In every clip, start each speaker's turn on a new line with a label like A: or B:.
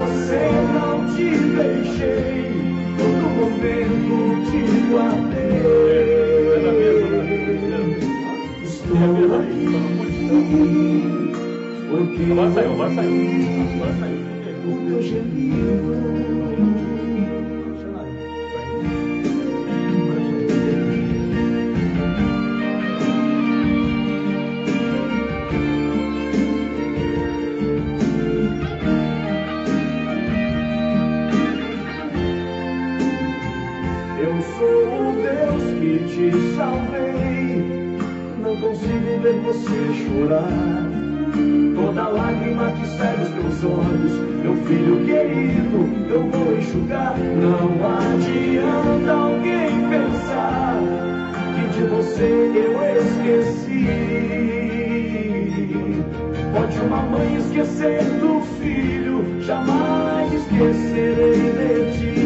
A: Você não te deixei, todo momento te guardei. Estou aqui, porque
B: Agora saiu.
A: o teu gemido. Eu sou o Deus que te salvei, não consigo ver você chorar. Toda lágrima que sai dos teus olhos, meu filho querido, eu vou enxugar. Não adianta alguém pensar que de você eu esqueci. Pode uma mãe esquecer do filho, jamais esquecerei de ti.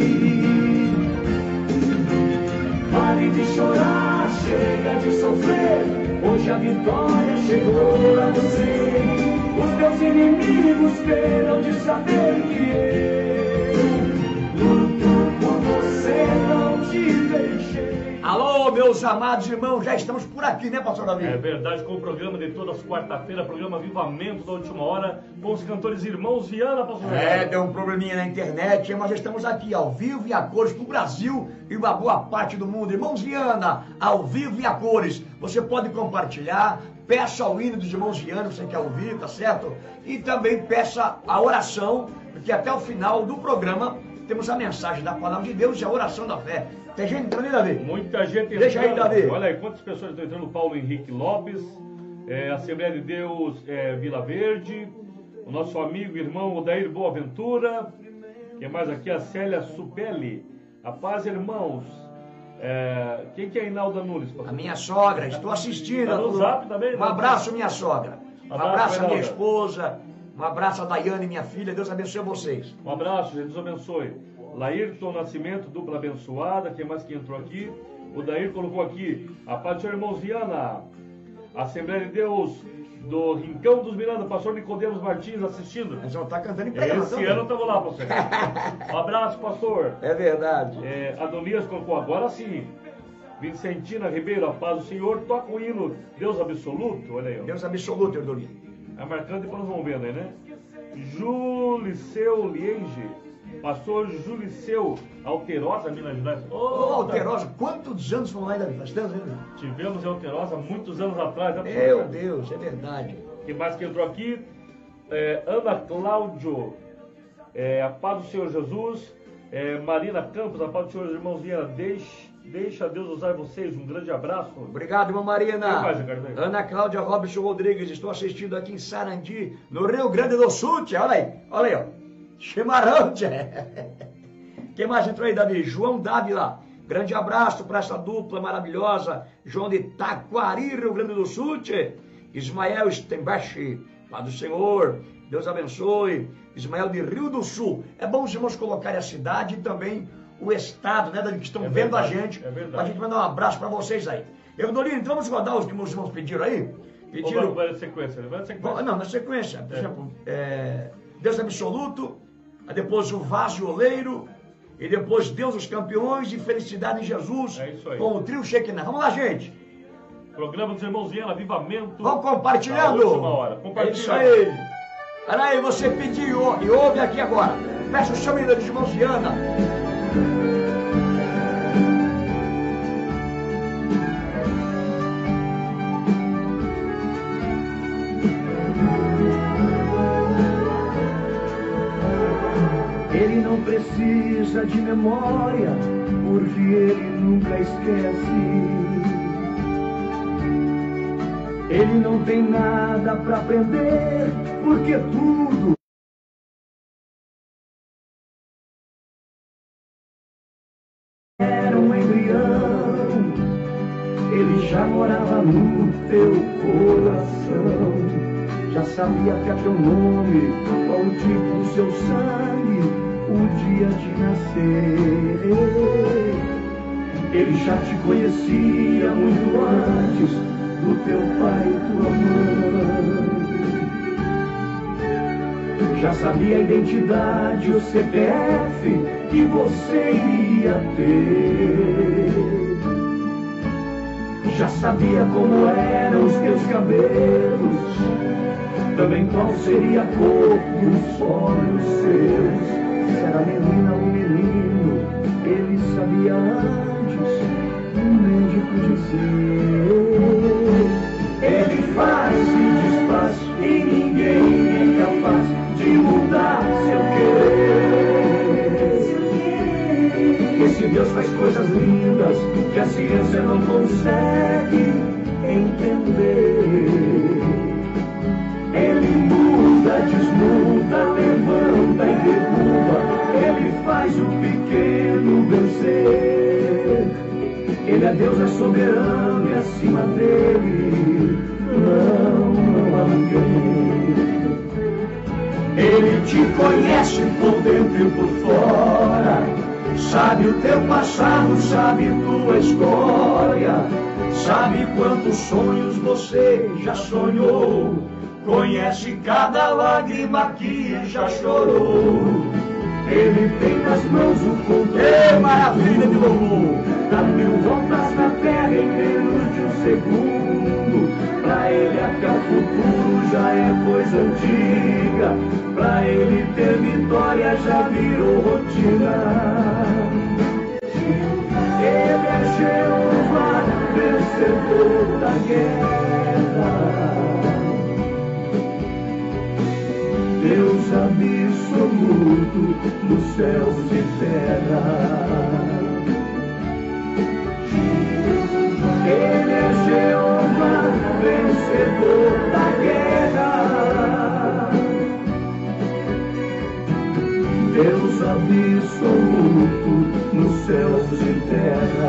A: Pare de chorar, chega de sofrer, hoje a vitória chegou pra você. Os teus inimigos terão de saber que eu luto por você, não te deixei.
C: Alô, meus amados irmãos, já estamos por aqui, né, pastor Davi?
B: É verdade, com o programa de todas as quarta-feiras, programa Avivamento da Última Hora, com os cantores Irmãos Viana, pastor Davi.
C: Deu um probleminha na internet, mas estamos aqui ao vivo e a cores pro Brasil e uma boa parte do mundo. Irmãos Viana, ao vivo e a cores. Você pode compartilhar, peça o hino dos Irmãos Viana, você quer ouvir, tá certo? E também peça a oração, porque até o final do programa temos a mensagem da Palavra de Deus e a oração da fé. Tem gente entrando aí, Davi?
B: Muita gente entrando.
C: Deixa aí, Davi.
B: Olha aí, quantas pessoas estão entrando? Paulo Henrique Lopes, Assembleia de Deus Vila Verde, o nosso amigo e irmão Odair Boaventura, quem mais aqui? A Célia Supelli. A paz, irmãos. Quem que é a Inalda Nunes?
C: A minha sogra, estou assistindo.
B: Tá no Zap também, né?
C: Um abraço, minha sogra. Um abraço à minha
B: Inalda.
C: esposa. Um abraço a Daiane, minha filha. Deus abençoe vocês.
B: Um abraço, Jesus abençoe. Laírton Nascimento, dupla abençoada. Quem mais que entrou aqui? O Dair colocou aqui. A paz do Senhor, irmãos Viana. Assembleia de Deus do Rincão dos Miranda, pastor Nicodemos Martins assistindo.
C: Mas não tá cantando em pregão.
B: Esse ano estamos lá, pastor. Um abraço, pastor.
C: É verdade.
B: Adonias colocou agora sim. Vicentina Ribeiro, a paz do Senhor. Toca o hino Deus Absoluto. Olha aí, ó.
C: Deus absoluto, Eudolino.
B: Vai marcando e depois nós vamos vendo aí, né? Juliceu Lienge. Pastor Juliceu Alterosa, Minas Gerais.
C: Alterosa, quantos anos foram lá em Davi? Bastante, né?
B: Tivemos em Alterosa muitos anos atrás, né, pastor?
C: Meu Deus, é verdade.
B: Quem mais que entrou aqui? Ana Cláudio, a paz do Senhor Jesus. Marina Campos, a paz do Senhor, irmãos Viana. Deixa Deus usar vocês. Um grande abraço.
C: Obrigado, irmã Marina.
B: Quem mais, Ricardo?
C: Ana Cláudia Robson Rodrigues, estou assistindo aqui em Sarandi, no Rio Grande do Sul, tia. Olha aí, ó. Chimarrão, tia. Quem mais entrou aí, Davi? João Dávila. Grande abraço para essa dupla maravilhosa. João de Taquari, Rio Grande do Sul, tia. Ismael Stembashi, Pai do Senhor, Deus abençoe. Ismael de Rio do Sul. É bom os irmãos colocarem a cidade e também o estado, né, Davi, que estão vendo a gente.
B: É verdade.
C: Pra gente mandar um abraço para vocês aí. Eudolino, então vamos rodar os que meus irmãos pediram aí?
B: Ou vai na sequência, né? Vai na sequência.
C: Não, na sequência. Por exemplo, Deus Absoluto, aí depois o Vasioleiro, e depois Deus os Campeões e Felicidade em Jesus.
B: É isso aí.
C: Com o trio Shekinah. Vamos lá, gente.
B: Programa dos Irmãos Viana, Avivamento.
C: Vamos compartilhando.
B: Na última hora.
C: É isso aí. Olha aí, você pediu e ouve aqui agora. Peça o seu hino dos Irmãos Viana.
A: Ele não precisa de memória, porque ele nunca esquece. Ele não tem nada para aprender, porque tudo era um embrião. Ele já morava no teu coração, já sabia até teu nome, qual o tipo do seu sangue, o dia de nascer. Ele já te conhecia muito antes do teu pai e tua mãe. Já sabia a identidade, o CPF que você iria ter. Já sabia como eram os teus cabelos, também qual seria a cor dos olhos seus. Se era menina ou menino, ele sabia antes do médico dizer. Ele faz e desfaz e ninguém é capaz de mudar seu querer. Esse Deus faz coisas lindas que a ciência não consegue entender. Ele muda, desmuda, levanta e derruba. Ele faz o pequeno vencer. Ele é Deus, é soberano e acima dele não há ninguém. Ele te conhece por dentro e por fora, sabe o teu passado, sabe tua história, sabe quantos sonhos você já sonhou, conhece cada lágrima que já chorou. Ele tem nas mãos o controle, maravilha de louvor, dá 1000 voltas na terra em menos de um segundo. Pra ele até o futuro já é coisa antiga, pra ele ter vitória já virou rotina. Ele é Jeová, vencedor da guerra, Deus absoluto nos céus e terra. Ele é Jeová, vencedor da guerra, Deus absoluto nos céus e terra.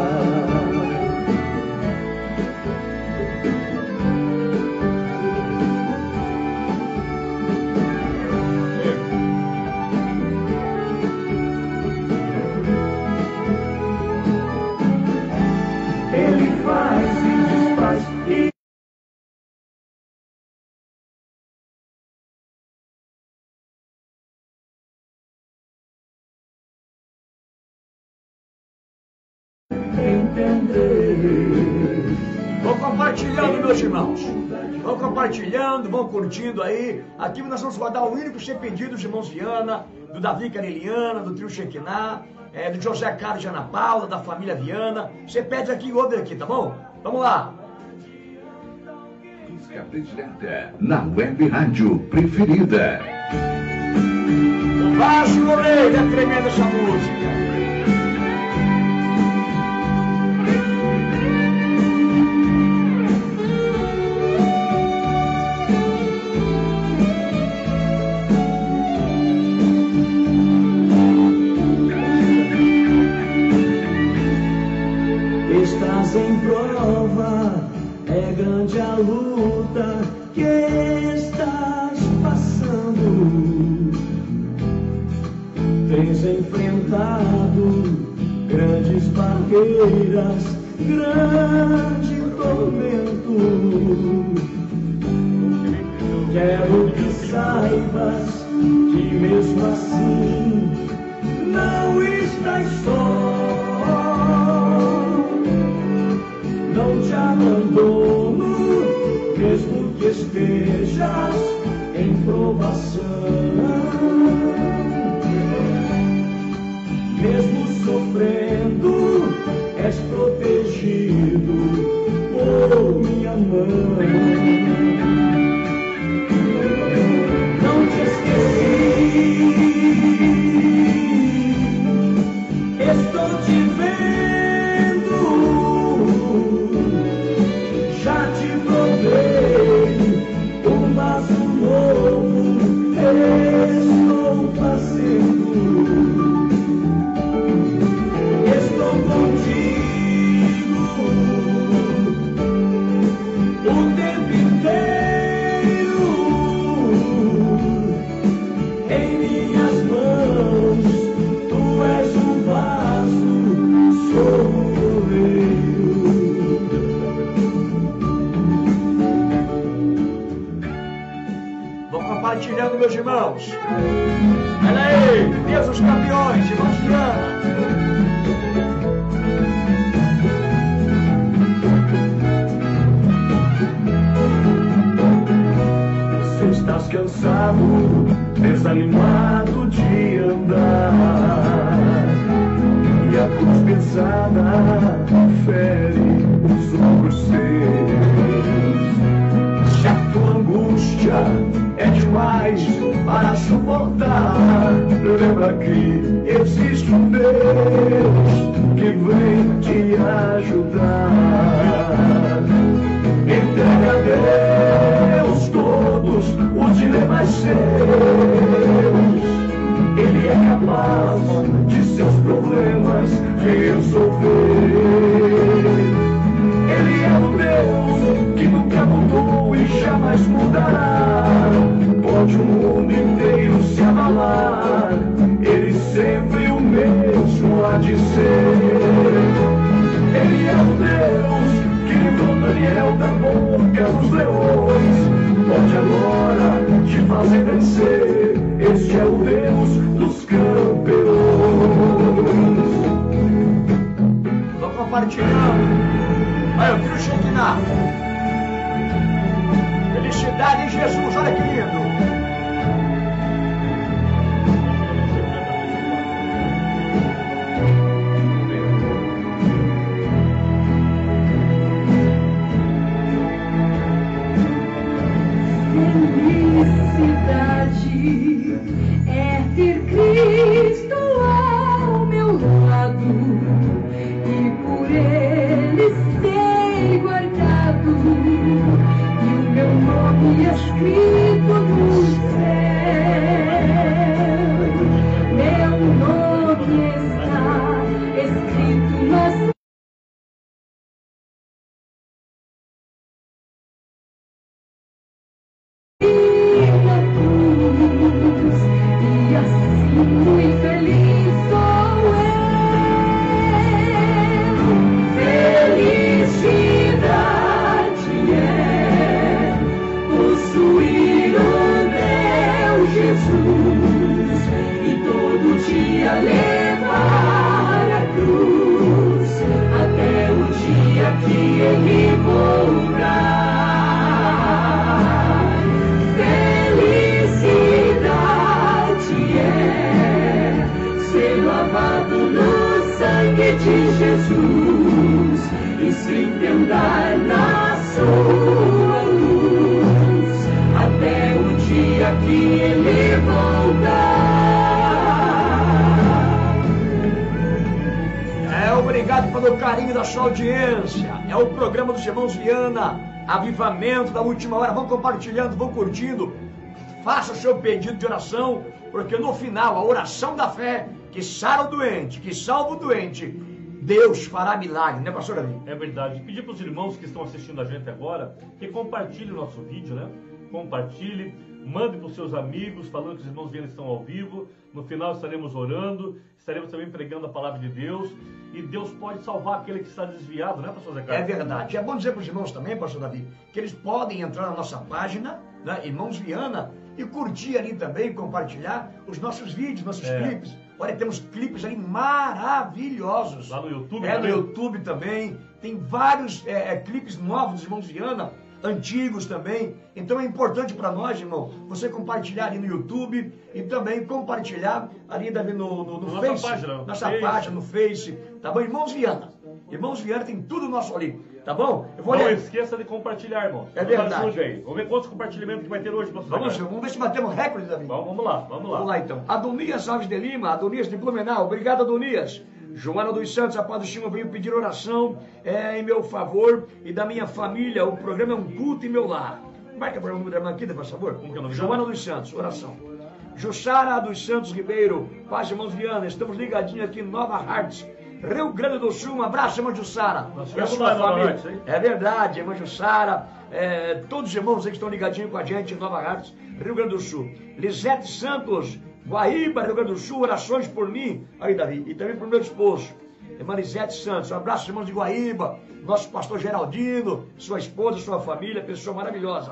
C: Vão compartilhando, meus irmãos. Vão compartilhando, vão curtindo aí. Aqui nós vamos rodar o hino que você pediu dos irmãos Viana, do Davi Careliana, do trio Shekinah, do José Carlos de Ana Paula, da família Viana. Você pede aqui e ouve aqui, tá bom? Vamos lá.
D: Música predileta na web rádio preferida.
C: O Vasco Moreira é tremenda essa música.
A: Estás em prova, é grande a luta que estás passando. Tens enfrentado grandes barreiras, grande tormento. Quero que saibas que mesmo assim não estás só. Não te abandono, mesmo que estejas em provação. Mesmo sofrendo, és protegido por minha mão. Não te esqueci, estou te vendo. Já te provei um vaso novo, estou fazendo. Estou contigo o tempo inteiro. Em minhas mãos, tu és um vaso, sou um oleiro.
C: compartilhando, meus irmãos. Olha aí, Deus dos campeões, irmãos Viana.
A: Se estás cansado, desanimado de andar, e a cruz pesada fere os ombros teus. Se a tua angústia é demais para suportar, lembra que existe um Deus que vem te ajudar. Entrega a Deus todos os dilemas seus. Ele é capaz de seus problemas resolver. Ele é o Deus que nunca mudou e jamais mudará. Pode o mundo inteiro se abalar, Ele sempre o mesmo há de ser. Ele é o Deus que livrou Daniel da boca dos leões. Pode agora te fazer vencer. Este é o Deus dos campeões.
C: Estou compartilhando. Olha, eu quero Shekinah. Felicidade em Jesus, olha que lindo.
E: Felicidade é ter Cristo ao meu lado e por Ele ser guardado e o meu nome escrito no céu. Meu nome está escrito nas muito feliz sou eu. Felicidade é possuir o meu Jesus e todo dia levar a cruz até o dia que Ele voltar. Felicidade é ser lavado no sangue de Jesus e se entender na sua luz até o dia que Ele voltar.
C: Obrigado pelo carinho da sua audiência. É o programa dos irmãos Viana, Avivamento da Última Hora. Vão compartilhando, vão curtindo. Faça o seu pedido de oração, porque no final, a oração da fé que sara o doente, que salva o doente, Deus fará milagre, né, pastor Davi?
B: É verdade. Pedir para os irmãos que estão assistindo a gente agora que compartilhem o nosso vídeo, né? Compartilhe, mande para os seus amigos, falando que os irmãos Viana estão ao vivo. No final estaremos orando, estaremos também pregando a palavra de Deus. E Deus pode salvar aquele que está desviado, né, pastor Zé Carlos?
C: É verdade. É bom dizer para os irmãos também, pastor Davi, que eles podem entrar na nossa página, né, Irmãos Viana, e curtir ali também, compartilhar os nossos vídeos, nossos clipes. Olha, temos clipes ali maravilhosos.
B: Lá no YouTube
C: também. No YouTube também. Tem vários clipes novos dos Irmãos Viana, antigos também. Então é importante para nós, irmão, você compartilhar ali no YouTube e também compartilhar ali no Face. Nossa página no Face. Tá bom? Irmãos Viana. Irmãos Viana tem tudo nosso ali. Tá bom?
B: Não esqueça de compartilhar, irmão.
C: É verdade.
B: Aí. Vamos ver quantos compartilhamentos que vai ter hoje, pastor.
C: Vamos ver se batemos recorde, Davi.
B: Vamos lá.
C: Vamos lá, então. Adonias Alves de Lima, Adonias de Blumenau. Obrigado, Adonias. Joana dos Santos, a paz do Senhor, veio pedir oração em meu favor e da minha família. O programa é um culto em meu lar. Marca para o número da irmã aqui, por favor.
B: Como que é o nome?
C: Joana dos Santos, oração. Jussara dos Santos Ribeiro, paz, irmãos Viana. Estamos ligadinhos aqui em Nova Hartz, Rio Grande do Sul. Um abraço, irmã Jussara.
B: E a sua família.
C: É verdade, irmã Jussara. Todos os irmãos aí que estão ligadinhos com a gente em Nova Hartz, Rio Grande do Sul. Lisete Santos, Guaíba, Rio Grande do Sul, orações por mim. Aí, Davi, e também por meu esposo, irmã Lisete Santos. Um abraço, irmãos de Guaíba, nosso pastor Geraldino, sua esposa, sua família, pessoa maravilhosa.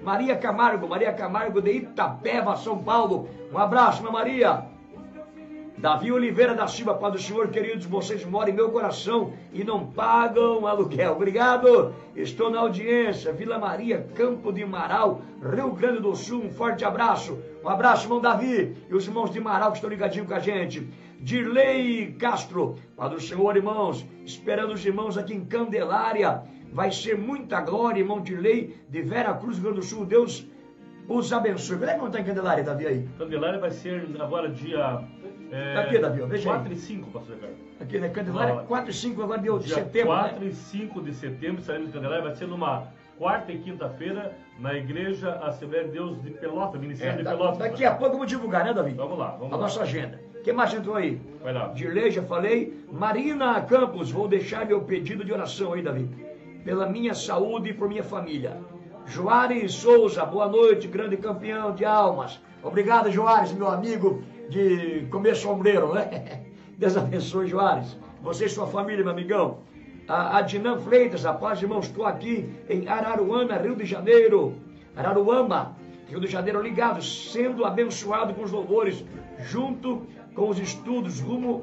C: Maria Camargo de Itapeva, São Paulo. Um abraço, minha Maria. Davi Oliveira da Silva, Pai do Senhor, queridos, vocês moram em meu coração e não pagam aluguel. Obrigado, estou na audiência. Vila Maria, Campo de Marau, Rio Grande do Sul, um forte abraço. Um abraço, irmão Davi e os irmãos de Marau que estão ligadinhos com a gente. Dirley Castro, Pai do Senhor, irmãos, esperando os irmãos aqui em Candelária. Vai ser muita glória, irmão Dirley, de Vera Cruz, Rio Grande do Sul. Deus os abençoe. Como é que não está em Candelária, Davi, aí?
B: Candelária vai ser agora dia...
C: Aqui, Davi, veja
B: 4
C: aí.
B: e 5, pastor Ricardo.
C: Aqui na Candelária, 4 e 5 agora de
B: Dia
C: setembro,
B: 4
C: né?
B: e 5 de setembro estaremos em Candelária. Vai ser numa quarta e quinta-feira na Igreja Assembleia de Deus de Pelotas, Ministério de Pelotas.
C: Daqui a pouco vamos divulgar, né, Davi?
B: Vamos lá, vamos
C: a
B: lá.
C: nossa agenda. Quem mais entrou aí?
B: Vai lá.
C: Dirley, já falei. Marina Campos, vou deixar meu pedido de oração aí, Davi. Pela minha saúde e por minha família. Joares Souza, boa noite, grande campeão de almas. Obrigado, Joares, meu amigo de comer sombreiro, né? Deus abençoe, Joares. Você e sua família, meu amigão. A Dinan Freitas, a paz, irmãos, estou aqui em Araruama, Rio de Janeiro. Araruama, Rio de Janeiro, ligado, sendo abençoado com os louvores, junto com os estudos rumo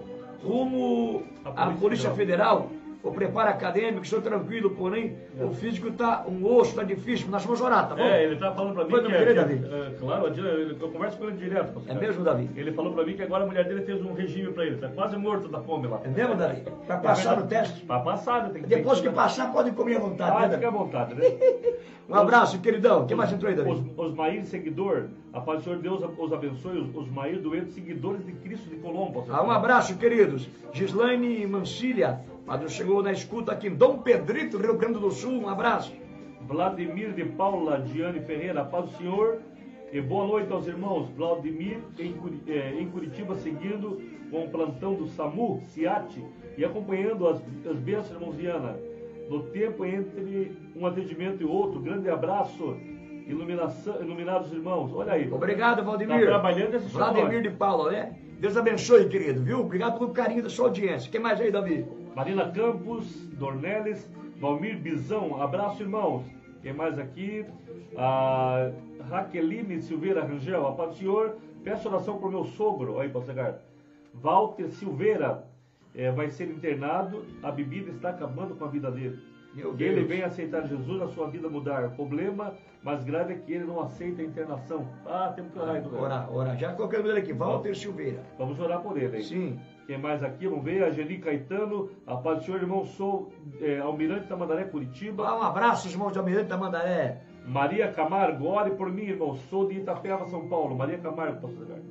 C: à Polícia Federal. O preparo acadêmico, estou tranquilo, porém o físico está um osso, está difícil. Nós vamos orar, tá bom?
B: Ele está falando para mim
C: Foi
B: que...
C: Davi?
B: Claro, eu converso com ele direto. Pastor.
C: É mesmo, Davi?
B: Ele falou para mim que agora a mulher dele fez um regime para ele. Está quase morto da fome lá.
C: É mesmo, Davi? Para passar no teste?
B: Para passar, tem que...
C: Depois que passar, pode comer à vontade, né,
B: fica à vontade, né?
C: Um abraço, queridão. Quem mais entrou aí, Davi?
B: Osmair, seguidor. A paz do Senhor Deus os abençoe. Osmair Doente, seguidores de Cristo de Colombo.
C: Um abraço, queridos. Gislaine Mancília, Padre chegou na escuta aqui em Dom Pedrito, Rio Grande do Sul. Um abraço.
B: Vladimir de Paula, Diane Ferreira, paz do Senhor. E boa noite aos irmãos. Vladimir em Curitiba, seguindo com o plantão do SAMU, CIAT, e acompanhando as bênçãos, irmãos Diana. No tempo entre um atendimento e outro, grande abraço, iluminados irmãos. Olha aí.
C: Obrigado, Valdemir.
B: Está trabalhando esse
C: Vladimir de Paula, né? Deus abençoe, querido, viu? Obrigado pelo carinho da sua audiência. Quem mais aí, Davi?
B: Marina Campos, Dornelles, Valmir Bizão, abraço, irmãos. Quem mais aqui? A Raqueline Silveira Rangel, a paz do Senhor, peço oração por meu sogro, aí, para chegar. Walter Silveira, vai ser internado, a bebida está acabando com a vida dele. Que ele venha aceitar Jesus, a sua vida mudar. O problema mais grave é que ele não aceita a internação. Temos que orar aí.
C: Orar. Já colocamos ele aqui, Walter Silveira.
B: Vamos orar por ele aí.
C: Sim.
B: Quem mais aqui? Vamos ver. Angeli Caetano, a paz do Senhor, irmão. Sou Almirante Tamandaré, Curitiba.
C: Um abraço, irmãos de Almirante Tamandaré.
B: Maria Camargo, ore por mim, irmão. Sou de Itapeva, São Paulo. Maria Camargo, pastor Ricardo.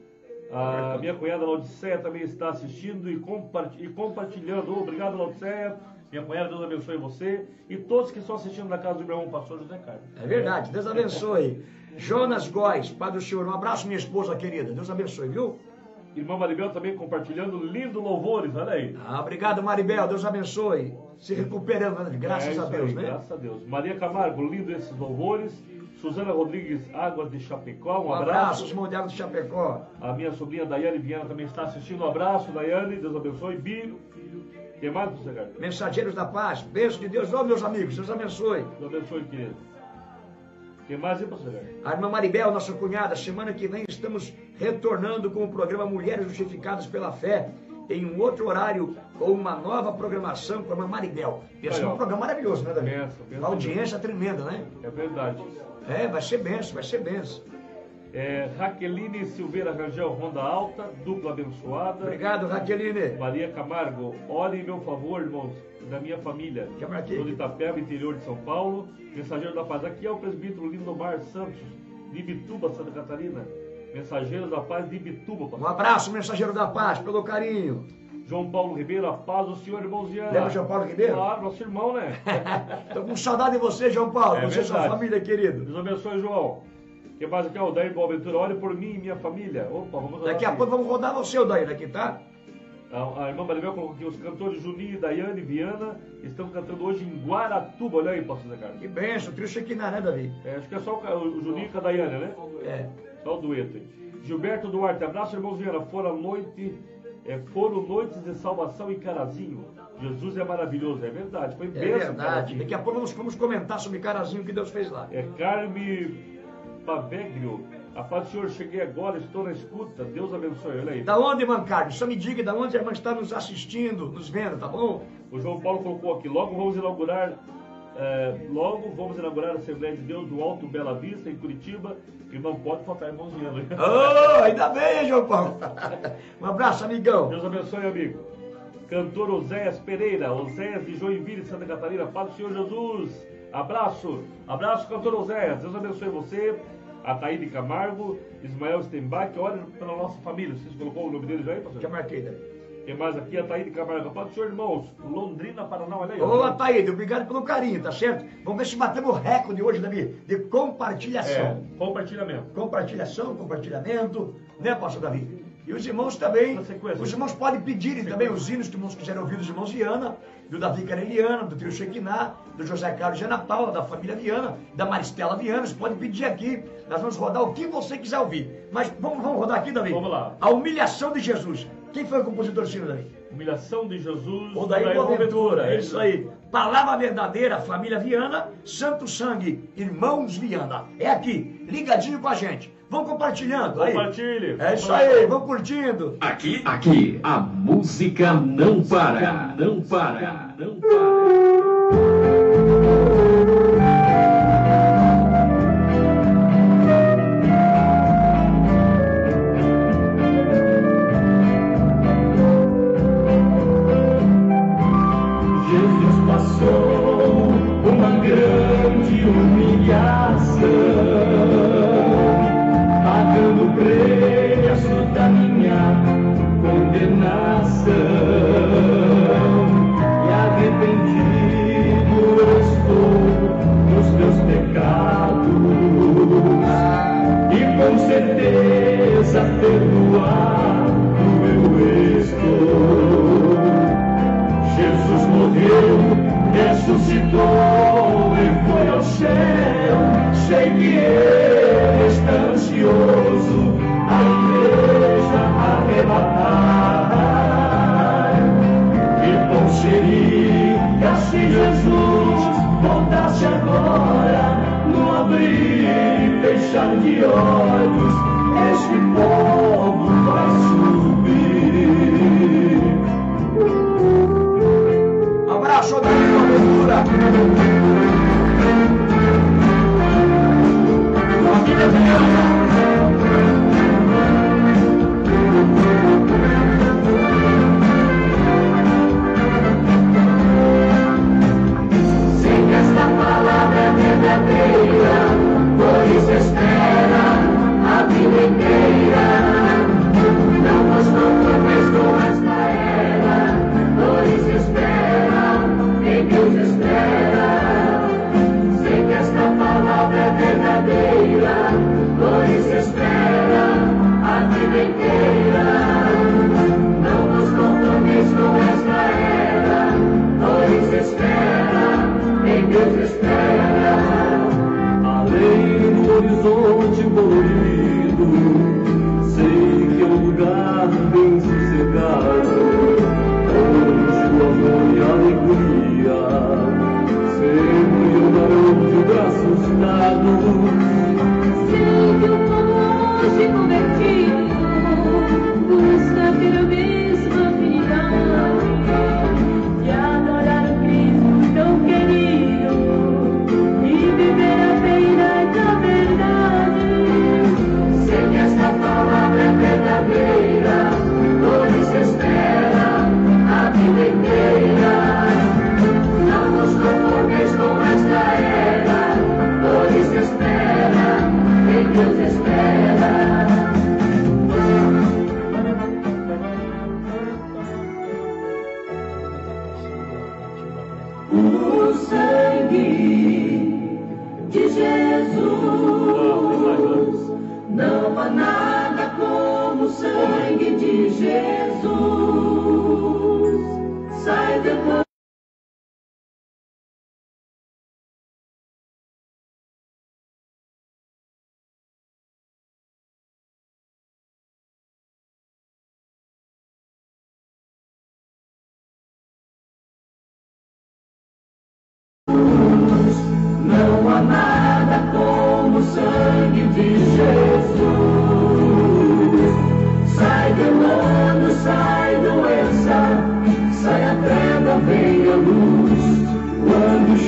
B: A minha cunhada Laodiceia também está assistindo e compartilhando. Obrigado, Laodiceia. Minha cunhada, Deus abençoe você. E todos que estão assistindo na casa do meu irmão, pastor José Carlos.
C: É verdade, Deus abençoe. Jonas Góes, Pai do Senhor. Um abraço, minha esposa querida. Deus abençoe, viu?
B: Irmã Maribel também compartilhando lindo louvores, olha aí.
C: Obrigado, Maribel. Deus abençoe. Se recuperando, graças a Deus,
B: aí,
C: né?
B: Graças a Deus. Maria Camargo, lindo esses louvores. Suzana Rodrigues, Águas de Chapecó, um abraço.
C: Irmão de Águas de Chapecó.
B: A minha sobrinha Daiane Viana também está assistindo. Um abraço, Daiane. Deus abençoe. Biro. Quem mais, você quer?
C: Mensageiros da Paz. Beijo de Deus. Meus amigos. Deus abençoe.
B: Deus abençoe, querido. Quem mais, pastor?
C: A irmã Maribel, nossa cunhada, semana que vem estamos retornando com o programa Mulheres Justificadas pela Fé, em um outro horário, com uma nova programação com a irmã Maribel. Esse é um programa maravilhoso, né, Davi? Uma audiência tremenda, né?
B: É verdade.
C: Vai ser benção, vai ser benção.
B: Raqueline Silveira Rangel, Ronda Alta, dupla abençoada.
C: Obrigado, Raqueline.
B: Maria Camargo, ore em meu favor, irmãos, da minha família. Sou de Itapeva, interior de São Paulo. Mensageiro da Paz. Aqui é o presbítero Lindomar Santos, de Ibituba, Santa Catarina. Mensageiros da Paz de Ibituba. Pastor.
C: Um abraço, Mensageiro da Paz, pelo carinho.
B: João Paulo Ribeiro, a paz do Senhor, irmãozinho.
C: Lembra João Paulo Ribeiro?
B: Claro, nosso irmão, né?
C: Estou com saudade de você, João Paulo. Você e sua família, querido.
B: Deus abençoe, João. Quem mais aqui é o Dair Boaventura. Olhe por mim e minha família. Opa, vamos
C: Daqui a pouco vamos rodar você, o Dair, aqui, tá?
B: A irmã Maribel colocou aqui, os cantores Juninho, Daiane e Viana estão cantando hoje em Guaratuba. Olha aí, pastor Zé Carlos.
C: Que benção, trio Shekinah, né, Davi?
B: Acho que é só o Juninho com a Daiane, né?
C: É.
B: Só o dueto aí. Gilberto Duarte, abraço, irmãos Viana. Fora a noite foram noites de salvação em Carazinho. Jesus é maravilhoso, é verdade. Foi
C: É
B: bênção,
C: verdade.
B: Carazinho.
C: Daqui a pouco nós vamos comentar sobre Carazinho que Deus fez lá.
B: Carme Paveglio. A paz do Senhor, cheguei agora, estou na escuta. Deus abençoe. Olha aí.
C: Da onde, irmã Carmen? Só me diga da onde a irmã está nos assistindo, nos vendo, tá bom?
B: O João Paulo colocou aqui, logo vamos inaugurar a Assembleia de Deus do Alto Bela Vista, em Curitiba, e não pode faltar irmãozinho.
C: Oh, ainda bem, João Paulo. Um abraço, amigão.
B: Deus abençoe, amigo. Cantor Oséias Pereira, Oséias de Joinville, Santa Catarina, Paz do Senhor Jesus. Abraço, cantor Oséias. Deus abençoe você. A Taíde Camargo, Ismael Stenbach, olha pela nossa família. Vocês colocou o nome deles aí, pastor?
C: Já marquei daí.
B: Tem mais aqui, a Taíde Camargo. Paz do Senhor, irmãos. Londrina, Paraná, olha aí.
C: Ô, Taíde, obrigado pelo carinho, tá certo? Vamos ver se batemos o recorde hoje, Davi, de compartilhação. Compartilhamento, né, pastor Davi? E os irmãos também, os irmãos podem pedirem também os hinos que os irmãos quiserem ouvir dos irmãos Viana, do Davi Careliano, do trio Shekinah, do José Carlos de Ana Paula, da família Viana, da Maristela Viana. Você pode pedir aqui, nós vamos rodar o que você quiser ouvir. Mas vamos rodar aqui, Davi.
B: Vamos lá.
C: A humilhação de Jesus. Quem foi o compositor do hino, Davi?
B: Humilhação de Jesus.
C: O Daí Boaventura, é isso aí. Palavra verdadeira, família Viana, Santo Sangue, irmãos Viana. É aqui, ligadinho com a gente. Vão compartilhando aí.
B: Compartilhe.
C: É isso aí, vão curtindo.
D: Aqui, a música não para.
A: Jesus passou uma grande humilhação, pagando o preço da minha condenação. E arrependido eu estou dos teus pecados, e com certeza perdoado eu estou. Jesus morreu, ressuscitou e foi ao céu. Sei que ele está ansioso a igreja arrebatar. Que bom seria se Jesus voltasse agora, no abrir e fechar de olhos, este povo vai subir.
C: Abraço da Boaventura. Família Viana.
E: Sei que esta palavra é verdadeira, por isso espera a vida inteira. Não nos conformes com esta era, por isso espera, em Deus espera. Sei que esta palavra é verdadeira, por isso espera a vida inteira. Não nos conformes com esta era, por isso espera, em Deus espera.
A: Além do horizonte colorido, sei que é um lugar bem sossegado, onde o amor e a alegria sempre andarão de braços dados.
E: Sei que o povo hoje convertido busca ter a mesma afinidade de adorar o Cristo tão querido e viver apenas a verdade. Sei que esta palavra é verdadeira, por isso espera a vida inteira. Não nos conformes com esta era, por isso espera, em Deus espera. O sangue de Jesus, não há nada como o sangue de Jesus. Sai depois.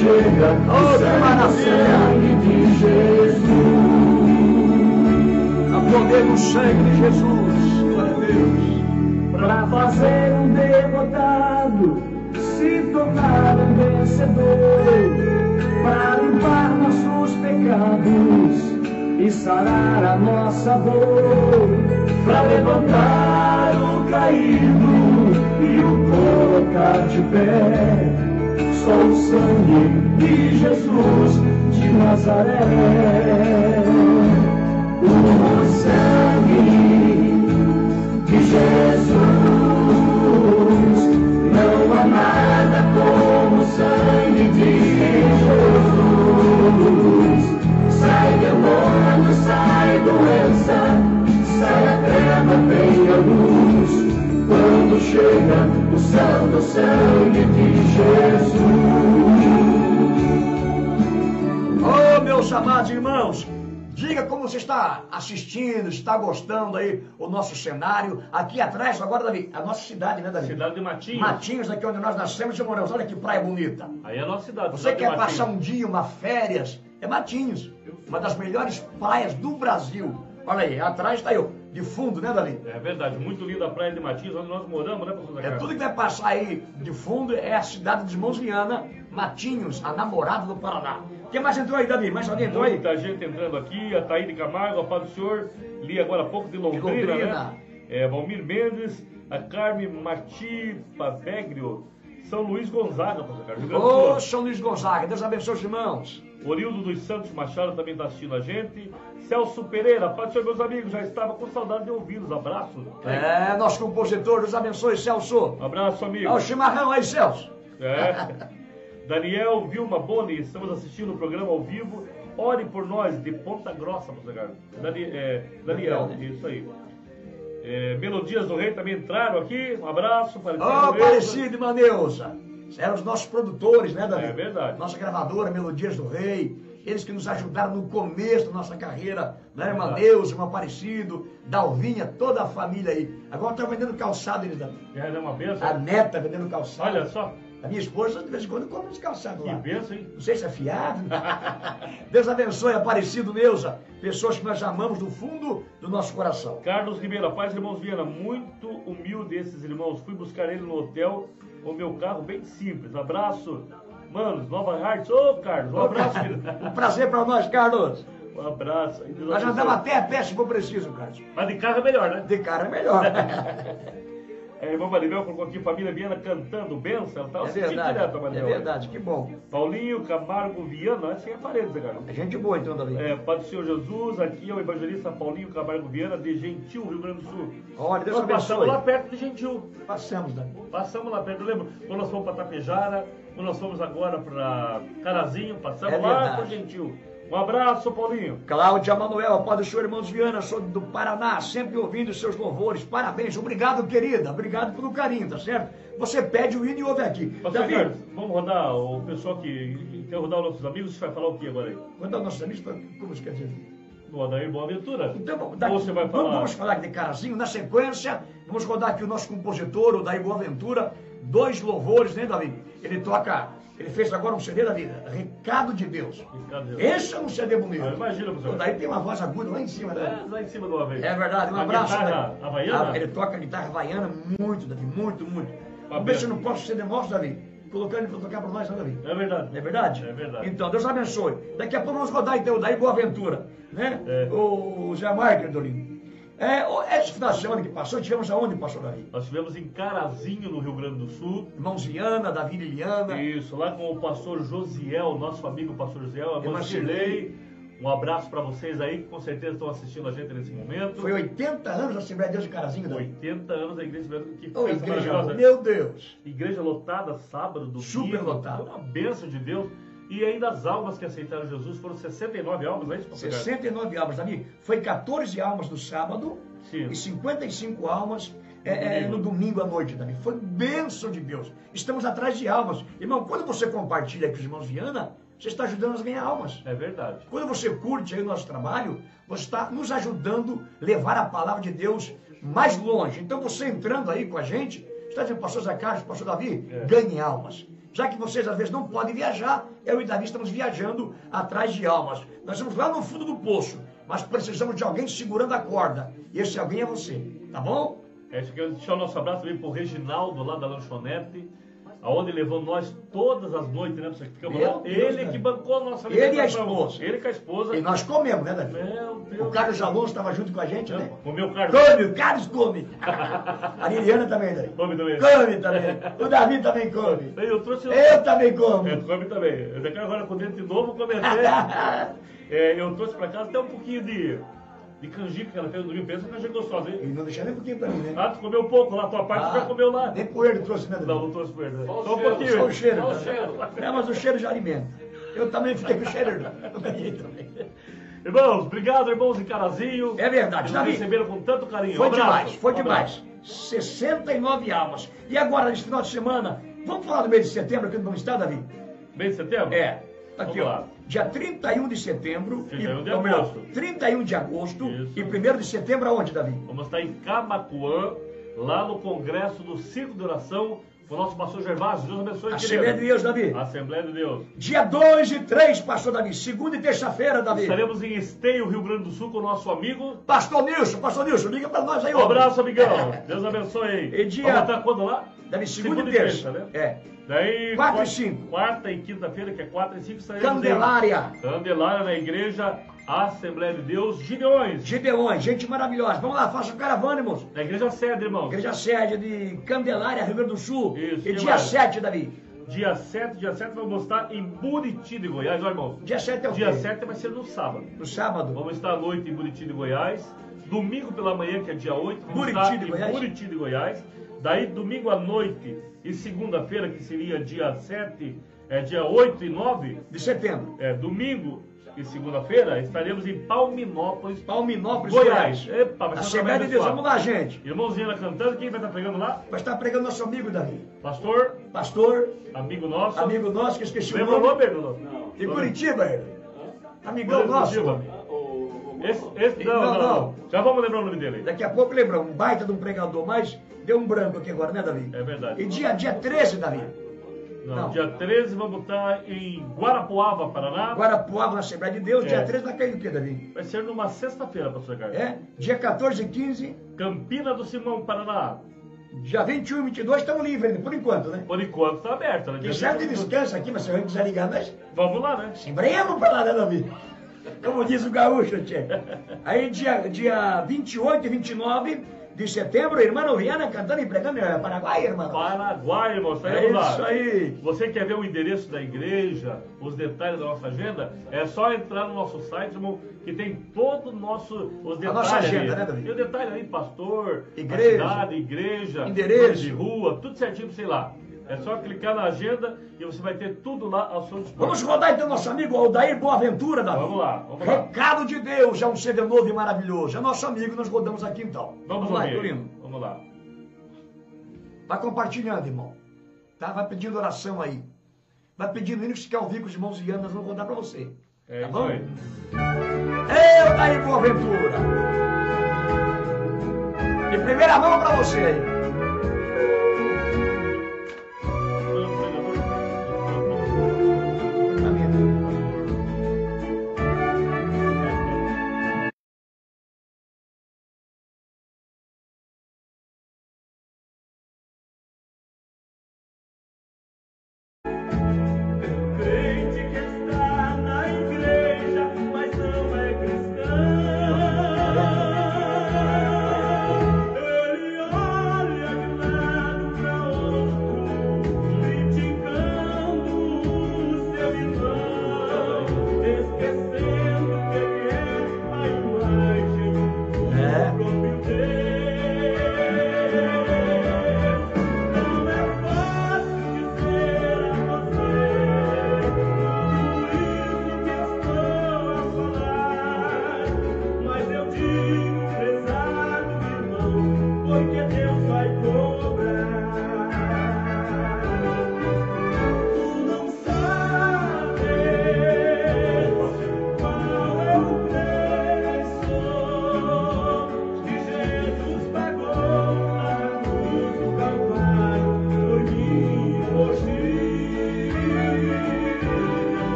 A: chega o sangue de Jesus.
C: A poder do sangue de Jesus, glória a Deus.
A: Para fazer um derrotado se tornar um vencedor, para limpar nossos pecados e sarar a nossa dor, para levantar o caído e o colocar de pé. Só o sangue de Jesus de Nazaré. O sangue de Jesus, não há nada como o sangue de Jesus. Sai demônio, sai doença, sai a treva, vem a luz, quando chega o santo sangue de Jesus.
C: Oh, meus amados irmãos, diga como você está assistindo, está gostando aí o nosso cenário. Aqui atrás, agora, Davi, a nossa cidade, né, Davi?
B: Cidade de Matinhos.
C: Matinhos, aqui onde nós nascemos e moramos. Olha que praia bonita.
B: Aí é a nossa cidade.
C: Você
B: cidade
C: quer
B: de
C: passar
B: Matinhos.
C: um dia, uma férias, é Matinhos. Uma das melhores praias do Brasil. Olha aí, atrás está eu, de fundo, né, Davi?
B: É verdade, muito linda a praia de Matinhos, onde nós moramos, né, pastor Zé
C: É
B: Carlos?
C: tudo que vai passar aí de fundo é a cidade de Irmãos Viana, Matinhos, a namorada do Paraná. Quem mais entrou aí, Davi? Mais alguém entrou aí?
B: Muita gente entrando aqui, a Taíde Camargo, a paz do Senhor, li agora há pouco de Londrina, né? Valmir Mendes, a Carme Marti Paveglio, São Luís Gonzaga, pastor Carlos. Rio Grande do
C: Ô,
B: Sul.
C: São Luís Gonzaga, Deus abençoe os irmãos.
B: Orildo dos Santos Machado também está assistindo a gente. Celso Pereira, paz do Senhor, meus amigos, já estava com saudade de ouvi-los. Abraço.
C: É, nosso compositor, Deus abençoe, Celso.
B: Abraço, amigo.
C: Olha o chimarrão aí, Celso.
B: É. Daniel Vilma Boni, estamos assistindo o programa ao vivo. Ore por nós, de Ponta Grossa, pastor Carlos. Daniel, isso aí. Melodias do Rei também entraram aqui. Um abraço.
C: Ô, Aparecido e Maneusa. Eram os nossos produtores, né, Davi?
B: É verdade.
C: Nossa gravadora, Melodias do Rei. Eles que nos ajudaram no começo da nossa carreira, né, irmã Neuza, irmão Aparecido, Dalvinha, toda a família aí. Agora estão vendendo calçado, eles, Davi.
B: É uma benção.
C: A neta vendendo calçado.
B: Olha só.
C: A minha esposa, de vez em quando, come esse calçado
B: Que
C: lá.
B: benção, hein?
C: Não sei se é fiado. Deus abençoe, Aparecido, Neuza. Pessoas que nós amamos do fundo do nosso coração.
B: Carlos Ribeiro, paz, irmãos Viana. Muito humilde esses irmãos. Fui buscar ele no hotel com o meu carro bem simples. Abraço. Manos, Nova Hartz. Ô, Carlos, um abraço, filho.
C: Um prazer para nós, Carlos.
B: Um abraço.
C: Nós andamos até a pé se for preciso, Carlos.
B: Mas de carro é melhor, né?
C: De cara é melhor.
B: Irmã Maribel colocou aqui família Viana cantando benção. Tá?
C: É verdade,
B: direto, Maribel.
C: é verdade, que bom.
B: Paulinho Camargo Viana, assim é parede, Zé Carlos.
C: É gente boa então, Davi.
B: Pai do Senhor Jesus, aqui é o evangelista Paulinho Camargo Viana, de Gentil, Rio Grande do Sul.
C: Olha, Deus
B: Nós passamos
C: abençoe.
B: lá perto de Gentil.
C: Passamos, Davi.
B: Passamos lá perto, eu lembro quando nós fomos para Tapejara, quando nós fomos agora para Carazinho, passamos
C: É
B: lá
C: verdade.
B: por Gentil. Um abraço, Paulinho.
C: Cláudia Manuel, Pai do Senhor, irmãos Viana, sou do Paraná, sempre ouvindo os seus louvores. Parabéns, obrigado, querida. Obrigado pelo carinho, tá certo? Você pede o hino e ouve aqui.
B: Pastor
C: Davi,
B: Carlos, vamos rodar o pessoal que quer rodar os nossos amigos, você vai falar o que agora aí?
C: quando os nossos amigos, como você quer dizer?
B: No Odair Boaventura.
C: Então,
B: Ou você vai falar?
C: vamos falar de Carazinho. Na sequência, vamos rodar aqui o nosso compositor, o Daí Boaventura. 2 louvores, né, Davi? Ele fez agora um CD, Davi, Recado de Deus.
B: Recado de Deus.
C: Esse é um CD bonito.
B: Imagina, professor.
C: O Daí tem uma voz aguda lá em cima, né?
B: Lá em cima do Havaí.
C: É verdade, um
B: A
C: abraço.
B: guitarra
C: Davi.
B: havaiana?
C: Ele toca guitarra havaiana muito, Davi, muito. Vamos ver se eu não posso ser nosso, Davi. Colocando ele para tocar para nós, né, Davi?
B: É verdade.
C: Não é verdade?
B: É verdade.
C: Então, Deus abençoe. Daqui a pouco vamos rodar então o Daí Boaventura, né? O Zé Marques, Dolinho. Esse final de semana que passou, tivemos aonde, pastor Davi?
B: Nós estivemos em Carazinho, no Rio Grande do Sul.
C: Irmãos Viana, Davi e Liliana.
B: Isso, lá com o pastor Josiel, nosso amigo pastor Josiel, a
C: Irmã
B: irmã Shirley. Um abraço para vocês aí, que com certeza estão assistindo a gente nesse momento.
C: Foi 80 anos da Assembleia de Deus de Carazinho, Davi.
B: 80 anos da igreja, que
C: Ô,
B: festa
C: igreja,
B: maravilhosa.
C: meu Deus.
B: Igreja lotada, sábado, domingo.
C: Super lotada.
B: Foi uma bênção de Deus. E ainda as almas que aceitaram Jesus foram 69 almas, não é isso, pastor Carlos?
C: 69 almas, Davi. Foi 14 almas no sábado.
B: Sim.
C: E 55 almas no domingo à noite, Davi. Foi bênção de Deus. Estamos atrás de almas. Irmão, quando você compartilha com os irmãos Viana, você está ajudando a ganhar almas.
B: É verdade.
C: Quando você curte aí o nosso trabalho, você está nos ajudando a levar a palavra de Deus mais longe. Então você entrando aí com a gente, está dizendo, pastor Zé Carlos, pastor Davi, ganhe almas. Já que vocês às vezes não podem viajar, eu e Davi estamos viajando atrás de almas. Nós estamos lá no fundo do poço, mas precisamos de alguém segurando a corda. E esse alguém é você, tá bom?
B: Quero deixar o nosso abraço também pro Reginaldo, lá da lanchonete, aonde levou nós todas as noites, né? Ficamos lá. Ele que bancou a nossa alimentação.
C: Ele e a esposa.
B: Ele com a esposa.
C: E nós comemos, né, Davi?
B: Meu Deus.
C: O Carlos Alonso estava junto com a gente, né?
B: Comeu o Carlos.
C: Come, o Carlos come. A Liliana também, Davi.
B: Come também.
C: Come também. O Davi também come.
B: Eu trouxe...
C: Eu também como.
B: Come também. Eu quero agora com dentro de novo, comentei. Eu trouxe pra casa até um pouquinho de canjica que ela fez no domingo. Pensa que canjica gostosa, hein?
C: E não deixar nem um pouquinho pra mim, né?
B: Ah, tu comeu pouco lá, tua parte tu já comeu lá.
C: Nem poeiro trouxe, né, Davi?
B: Não trouxe poeiro. Né?
F: Só
B: Só um pouquinho.
C: Só o cheiro.
F: Só o cheiro.
C: É, mas o cheiro já alimenta. Eu também fiquei com o cheiro. Eu ganhei também.
B: Irmãos, obrigado, irmãos em Carazinho.
C: É verdade,
B: Nos
C: Davi.
B: receberam com tanto carinho.
C: Foi
B: Um abraço.
C: demais, foi
B: Um abraço.
C: demais. 69 almas. E agora, nesse final de semana, vamos falar do mês de setembro aqui no Bom Estado, Davi?
B: Mês de setembro?
C: É. Aqui,
B: Vamos
C: ó.
B: lá.
C: Dia 31 de setembro.
B: 31 de
C: ou melhor,
B: agosto.
C: 31 de agosto.
B: Isso.
C: E 1º de setembro, aonde, Davi?
B: Vamos estar em Camacuã, lá no Congresso do Círculo de Oração, com o nosso pastor Gervásio. Deus abençoe,
C: Assembleia de Deus, Davi.
B: Assembleia de Deus.
C: Dia 2 e 3, pastor Davi. Segunda e terça-feira, Davi.
B: Estaremos em Esteio, Rio Grande do Sul, com o nosso amigo.
C: Pastor Nilson, liga pra nós aí,
B: Um
C: ó.
B: abraço, amigão. Deus abençoe.
C: E dia-
B: Vamos estar quando lá?
C: Davi, segunda e terça.
B: né?
C: É.
B: Daí,
C: 4 e 5.
B: Quarta e quinta-feira, que é 4 e 5, estaremos
C: Candelária.
B: em Candelária, na igreja Assembleia de Deus, Gideões.
C: Gideões, gente maravilhosa. Vamos lá, faça caravana, irmãos.
B: Na igreja sede, irmãos.
C: Igreja sede de Candelária, Rio Grande do Sul.
B: Isso,
C: E
B: que
C: dia
B: mais?
C: 7, Davi.
B: Dia 7 vamos estar em Buriti de Goiás, ó, irmãos.
C: Dia 7 é o
B: Dia
C: quê?
B: 7 vai ser no sábado.
C: No sábado.
B: Vamos estar à noite em Buriti de Goiás. Domingo pela manhã, que é dia 8, vamos
C: Buriti
B: estar
C: de
B: em
C: Goiás?
B: Buriti de Goiás. Daí, domingo à noite e segunda-feira, que seria dia 7, dia 8 e 9,
C: De setembro.
B: domingo e segunda-feira, estaremos em Palminópolis,
C: Palminópolis,
B: Goiás. Epa, vai ser
C: Assembleia de
B: uma
C: Deus,
B: suave.
C: vamos lá, gente.
B: Irmãozinha cantando, quem vai estar pregando lá?
C: Vai estar pregando nosso amigo, Davi.
B: Pastor,
C: Pastor,
B: amigo nosso.
C: amigo nosso, que eu esqueci o
B: Lembra o
C: nome.
B: nome, Bruno?
F: Não.
C: De Curitiba, ele. Amigão nosso.
B: Curitiba.
F: O
B: Esse
C: Não.
B: não. Já vamos lembrar o nome dele.
C: Daqui a pouco lembramos, um baita de um pregador, mas deu um branco aqui agora, né, Davi?
B: É verdade.
C: E dia 13, Davi. Não.
B: Dia 13 vamos estar em Guarapuava, Paraná.
C: Guarapuava, na Assembleia de Deus. Dia
B: É.
C: 13 vai cair o quê, Davi?
B: Vai ser numa sexta-feira, pastor Carlos.
C: É? Dia 14 e 15.
B: Campina do Simão, Paraná.
C: Dia 21 e 22 estamos livres ainda, por enquanto, né?
B: Por enquanto está aberto, né?
C: Tem certo descanso aqui, mas se a gente quiser ligar, nós
B: Vamos lá, né?
C: se embrenhamos pra lá, né, Davi? Como diz o gaúcho, tchê. Aí dia 28 e 29 de setembro, irmã Viana cantando e pregando em Paraguai, irmão.
B: Paraguai, irmão,
C: É
B: estaremos lá.
C: isso aí.
B: Você quer ver o endereço da igreja, os detalhes da nossa agenda? É só entrar no nosso site, irmão, que tem todo o nosso, os detalhes.
C: nossa agenda,
B: ali.
C: né, Davi?
B: E o detalhe aí, pastor,
C: Igreja,
B: a cidade, igreja,
C: endereço.
B: nome de rua, tudo certinho, sei lá. É só clicar na agenda e você vai ter tudo lá ao seu dispor.
C: Vamos rodar então nosso amigo Aldair Boaventura, Davi.
B: Vamos lá, vamos lá.
C: Recado de Deus, é um CD novo e maravilhoso. É nosso amigo, nós rodamos aqui então.
B: Vamos
C: lá,
B: ouvir.
C: Turino.
B: Vamos lá.
C: Vai compartilhando, irmão. Tá? Vai pedindo oração aí. Vai pedindo hino que você quer ouvir com os irmãos e nós vamos contar pra você.
B: É
C: Tá
B: isso
C: bom?
B: aí.
C: Eu daí, Boaventura. De primeira mão pra você aí.
A: Crente que está na igreja, mas não é cristão. Ele olha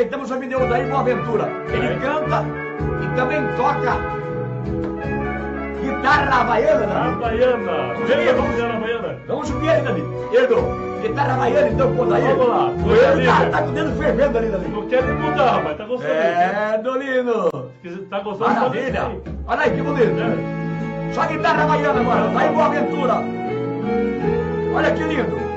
C: estamos ouvindo o Daí Boaventura. Ele canta e também toca guitarra havaiana, Davi.
B: Havaiana. Vamos ver a Havaiana.
C: Vamos subir aí, Davi. Erdo, guitarra havaiana, então, pô, Daí.
B: Vamos lá.
C: Tá com o dedo fervendo ali, Davi.
B: Não quer nem mudar, mas tá gostando.
C: Dolino.
B: Tá gostando?
C: Maravilha. Olha aí, que bonito. Só guitarra havaiana agora, Daí Boaventura. Olha que lindo.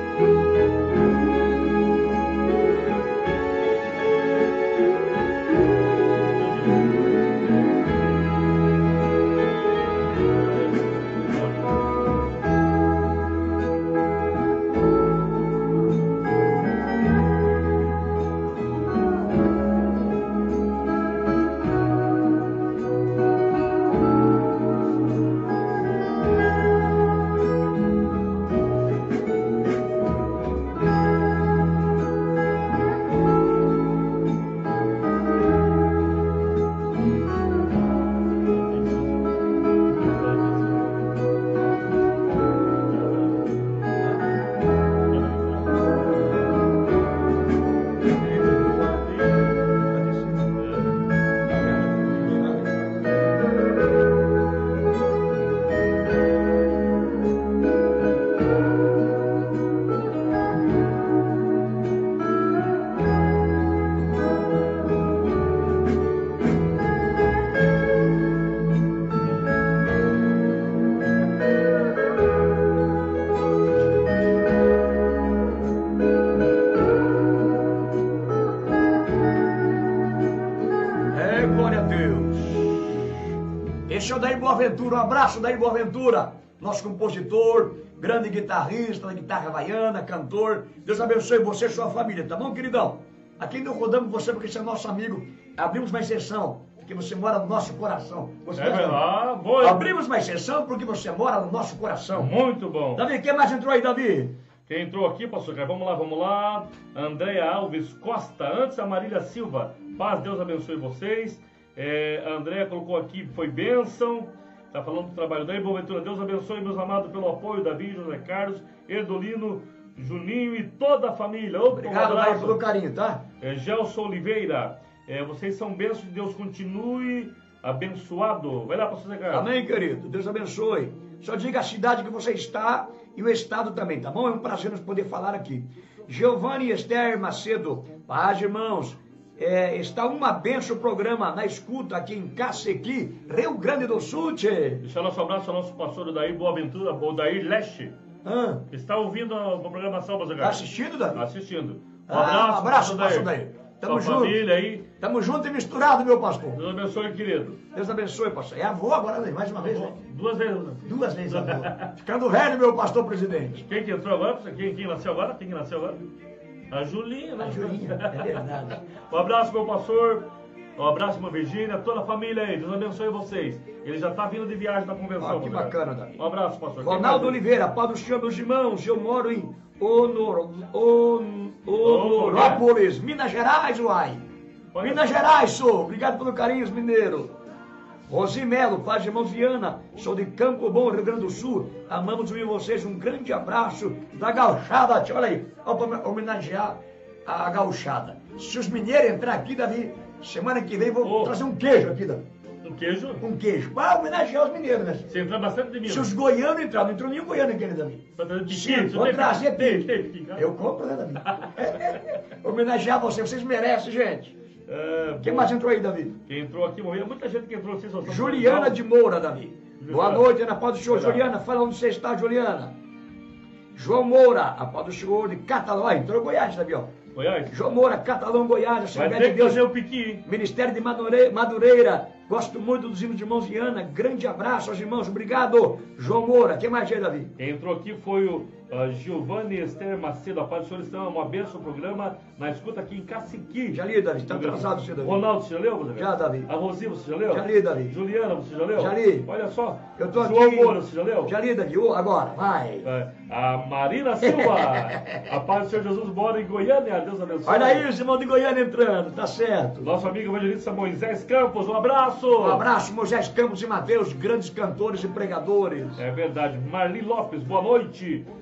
C: Esse é o Daí Boaventura, um abraço, Daí Boaventura, nosso compositor, grande guitarrista da guitarra havaiana, cantor. Deus abençoe você e sua família, tá bom, queridão? Aqui não rodamos você porque você é nosso amigo. Abrimos uma exceção, porque você mora no nosso coração. Você abrimos uma exceção porque você mora no nosso coração.
B: Muito bom.
C: Davi, quem mais entrou aí, Davi?
B: Quem entrou aqui, pastor Caio? Vamos lá. Andréia Alves Costa, antes a Marília Silva. Paz, Deus abençoe vocês. A Andréia colocou aqui, foi bênção. Está falando do trabalho da Boaventura. Deus abençoe, meus amados, pelo apoio. Davi, José Carlos, Erdolino, Juninho e toda a família.
C: Obrigado, Daí, pelo carinho, tá?
B: Gelson Oliveira, vocês são bênçãos. Deus continue abençoado. Vai lá, pastor José Carlos.
C: Amém, querido. Deus abençoe. Só diga a cidade que você está e o estado também, tá bom? É um prazer nos poder falar aqui. Giovanni Esther Macedo, paz, irmãos. Está uma benção o programa na escuta aqui em Cacequi, Rio Grande do Sul.
B: Deixa nosso abraço ao nosso pastor Daí Boaventura, o Daí Leste. Está ouvindo a programação, pastor Carlos?
C: Está assistindo, Davi?
B: Assistindo.
C: Um abraço, pastor Daí.
B: Tamo junto. Família aí.
C: Tamo junto e misturado, meu pastor.
B: Deus abençoe, querido.
C: Deus abençoe, pastor. É avô agora, né? Mais uma vez, né?
B: Duas vezes.
C: Duas vezes avô. Ficando velho, meu pastor presidente.
B: Quem que entrou agora? Quem nasceu agora? Quem que nasceu agora? A Julinha, né?
C: A Julinha, é verdade.
B: Um abraço, meu pastor. Um abraço, irmã Virgínia, toda a família aí. Deus abençoe vocês. Ele já está vindo de viagem da convenção.
C: Que bacana, Davi.
B: Um abraço, pastor.
C: Ronaldo Oliveira, Pai do Senhor, meus irmãos. Eu moro em Honorópolis, Minas Gerais, uai. Minas Gerais, sou. Obrigado pelo carinho, mineiro. Rosi Melo, paz, irmãos Viana, sou de Campo Bom, Rio Grande do Sul. Amamos ouvir vocês, um grande abraço da gauchada. Olha aí, para homenagear a gauchada. Se os mineiros entrar aqui, Davi, semana que vem vou trazer um queijo aqui, Davi.
B: Um queijo?
C: Um queijo, para homenagear os mineiros, né?
B: Você entrar bastante de Minas.
C: Se os goianos entraram, não entrou nenhum goiano aqui, Davi. Vou trazer pique. Eu compro, né, Davi? Homenagear vocês merecem, gente. Quem mais entrou aí, Davi?
B: Quem entrou aqui, morreu. Muita gente que entrou.
C: Juliana de Moura, Davi. Boa noite, na paz do Senhor. Juliana, fala onde você está, Juliana. João Moura, a paz do Senhor de Catalão. Entrou Goiás, Davi, ó.
B: Goiás?
C: João Moura, Catalão, Goiás.
B: Vai ter que fazer o piqui.
C: Ministério de Madureira. Gosto muito dos irmãos de irmãos Viana. Grande abraço aos irmãos. Obrigado, João Moura. Quem mais aí, Davi?
B: Quem entrou aqui foi o Giovanni Esther Macedo. A paz do Senhor, está uma benção o programa na escuta aqui em Caciqui.
C: Já li, Davi. Está atrasado, você, Davi.
B: Ronaldo, você já leu? Você?
C: Já, Davi.
B: A Rosi, você já leu?
C: Já li, Davi.
B: Juliana, você já leu?
C: Já li.
B: Olha só.
C: Eu tô
B: João
C: aqui.
B: Moura, você já leu?
C: Já li, Davi. Agora, vai.
B: A Marina Silva. A paz do Senhor Jesus mora em Goiânia. Deus abençoe.
C: Olha aí, os irmãos de Goiânia entrando. Tá certo.
B: Nosso amigo evangelista Moisés Campos. Um abraço.
C: Um abraço, Moisés Campos e Mateus, grandes cantores e pregadores.
B: É verdade. Marli Lopes, boa noite.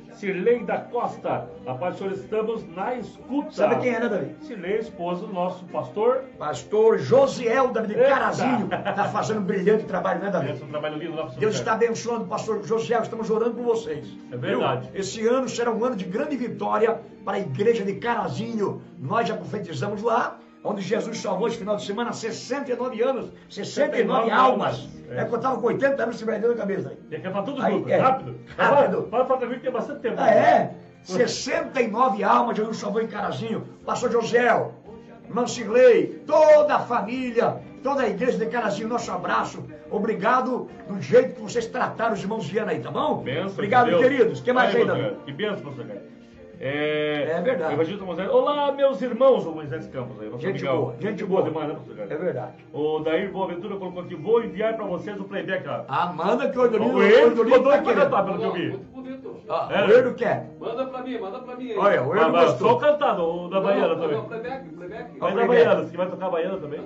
B: Sirlei da Costa. A paz do Senhor, estamos na escuta.
C: Sabe quem é, né, Davi?
B: Sirlei, esposa do nosso pastor.
C: Pastor Josiel, Davi, de Carazinho. Está fazendo um brilhante trabalho, né, Davi?
B: Esse é um trabalho lindo lá para o
C: Deus está abençoando, pastor Josiel. Estamos orando por vocês.
B: É verdade.
C: Viu? Esse ano será um ano de grande vitória para a igreja de Carazinho. Nós já profetizamos lá, onde Jesus salvou esse final de semana 69 anos, 69 almas. É que eu estava com 80 anos se perdendo a cabeça.
B: Tem que é para todos
C: Aí,
B: juntos,
C: é.
B: rápido.
C: Rápido.
B: Fala para mim que tem bastante tempo.
C: Ah, é? 69 almas Jesus salvou em Carazinho. Pastor Josiel, irmão Sirlei, toda a família, toda a igreja de Carazinho, nosso abraço. Obrigado do jeito que vocês trataram os irmãos Viana aí, tá bom?
B: Benção,
C: obrigado,
B: Deus.
C: queridos. O que mais aí,
B: pastor
C: Davi?
B: Gaio. Que benção, pastor Gaio.
C: É verdade.
B: Evangelista Moisés. Olá, meus irmãos, o Moisés Campos aí.
C: Gente boa, gente boa
B: demais, né, pastor Gaio?
C: É verdade.
B: O Dair Boaventura colocou aqui, vou enviar para vocês o playback lá.
C: Ah, manda que o Ordolino
B: O Erdo
C: tá
B: ficou doido pra
C: querendo.
B: cantar, pelo que eu vi.
F: Muito bonito.
C: Ah,
B: É.
C: o Erdo quer.
F: Manda pra mim aí.
C: Olha, o Erdo
B: Só
C: gostou.
B: cantado, o da Baiana
F: Não,
B: também.
F: playback.
B: Vai da
C: playback.
B: Baiana, você vai tocar a Baiana também?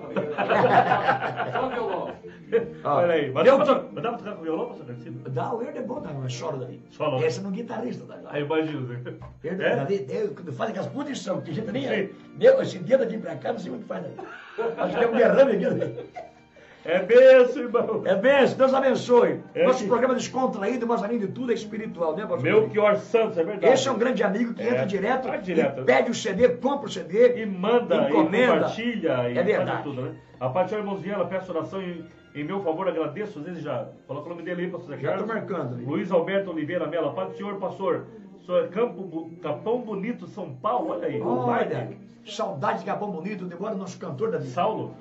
F: Só violão.
C: Ah,
B: Olha aí, mas
C: deu
B: dá
C: que-
B: pra tocar com violão, pastor Garcia?
C: Dá, o Erdo é bom, Davi, mas solo, Davi.
B: Solo.
C: Esse é no guitarrista, Davi.
B: Aí imagina.
C: Erdo,
B: É?
C: Davi, quando fala que as posições, que gente nem
B: Sim.
C: é. Meu, esse dedo aqui pra cá, não sei o que faz, Davi. Acho que tem um derrame aqui, Davi.
B: É benção, irmão.
C: É benção, Deus abençoe.
B: É
C: Nosso
B: que-
C: programa descontraído, mas além de tudo é espiritual, né, pastor?
B: Melchior Santos, é verdade.
C: Esse é um grande amigo que entra direto,
B: vai direto.
C: e pede o CD, compra o CD,
B: E manda,
C: encomenda.
B: e compartilha, e
C: É verdade.
B: faz tudo, né? A parte do irmão Viana, peço oração em meu favor, agradeço, às vezes já. Coloca o nome dele aí, pastor Zé
C: Já
B: Carlos.
C: tô marcando ali.
B: Luiz Alberto Oliveira Mello, a paz do senhor, pastor. Sou Capão Bonito, São Paulo, olha aí. o
C: Olha,
B: baile.
C: saudade de Capão Bonito, demora o nosso cantor, Davi.
B: Saulo.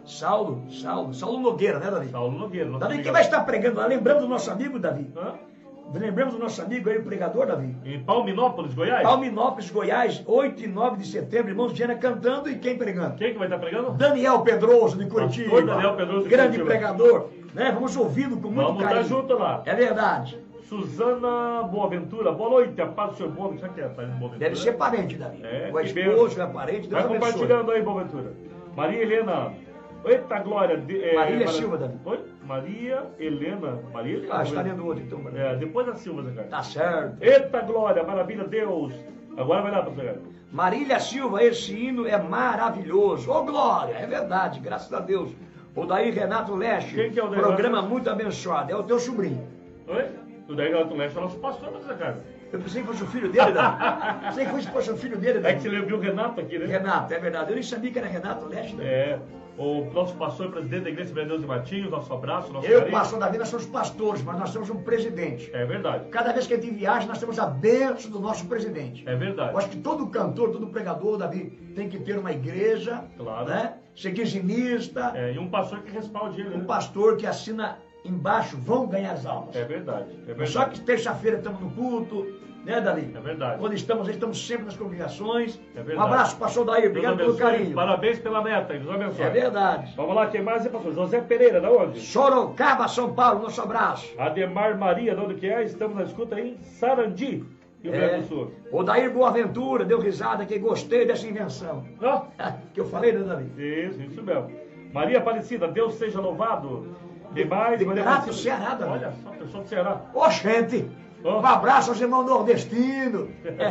C: Saulo Nogueira, né, Davi?
B: Saulo Nogueira. nosso
C: Davi,
B: amigo.
C: quem vai estar pregando lá? Lembramos do nosso amigo, Davi?
B: Hã?
C: Lembramos do nosso amigo aí, o pregador, Davi?
B: Em Palminópolis, Goiás?
C: Palminópolis, Goiás, 8 e 9 de setembro, irmãos Diana cantando e quem pregando?
B: Quem que vai estar pregando?
C: Daniel Pedroso, de Curitiba.
B: Pastor Daniel Pedroso de
C: grande
B: Curitiba.
C: pregador, né? Vamos ouvi-lo com muito
B: Vamos estar
C: carinho.
B: junto lá.
C: É verdade.
B: Suzana Boaventura, boa noite, a paz do senhor Boaventura. Sabe quem é a paz do Boaventura?
C: Deve ser parente, Davi.
B: É,
C: o
B: que
C: esposo,
B: benção.
C: é parente, Deus
B: Vai
C: abençoe.
B: compartilhando aí, Boaventura. Maria Helena. Eita glória.
C: Marília Silva, Davi.
B: Oi? Maria Helena. Maria Helena.
C: Ah, está lendo outro, então.
B: Depois da Silva, Zé Carlos.
C: Tá certo.
B: Eita glória, maravilha, Deus. Agora vai lá, pastor Gaio.
C: Marília Silva, esse hino é maravilhoso. Ô, glória, é verdade, graças a Deus. O daí Renato Leste,
B: Quem que é o Daí
C: programa
B: Renato?
C: muito abençoado. É o teu sobrinho.
B: Oi? O daí Renato Leste é o nosso pastor, Zé Carlos.
C: Eu pensei que fosse o filho dele, Davi. Pensei que fosse o filho dele,
B: É
C: Davi.
B: que você lembrou o Renato aqui, né?
C: Renato, é verdade. Eu nem sabia que era Renato Leste, Davi.
B: É. O nosso pastor e presidente da Igreja de Deus de Matinhos, nosso abraço, nosso
C: Eu,
B: carinho.
C: pastor Davi, nós somos pastores, mas nós temos um presidente.
B: É verdade.
C: Cada vez que a gente viaja, nós temos a bênção do nosso presidente.
B: É verdade.
C: Eu acho que todo cantor, todo pregador, Davi, tem que ter uma igreja,
B: Claro.
C: né? Ser dizimista,
B: É, e um pastor que respalde ele,
C: um
B: né?
C: pastor que assina embaixo, vão ganhar as almas.
B: É verdade. É verdade.
C: Só que terça-feira estamos no culto, né, Davi?
B: É verdade.
C: Quando estamos sempre nas congregações.
B: É verdade.
C: Um abraço, pastor Daí, obrigado
B: Deus
C: pelo
B: abençoe.
C: carinho.
B: Parabéns pela neta, Deus abençoe.
C: É verdade.
B: Vamos lá, quem mais é pastor? José Pereira, da onde?
C: Sorocaba, São Paulo, nosso abraço.
B: Ademar Maria, de onde que é? Estamos na escuta em Sarandi, Rio Grande do Sul.
C: O Daí Boaventura deu risada que gostei dessa invenção.
B: Ó,
C: Que eu falei, né, Davi?
B: isso mesmo. Maria Aparecida, Deus seja louvado. Demais,
C: De
B: Maria
C: Crato,
B: Aparecida.
C: Ceará, Davi.
B: Olha só, pessoal do Ceará.
C: Ô, gente!
B: Ó.
C: Um abraço aos irmãos nordestinos,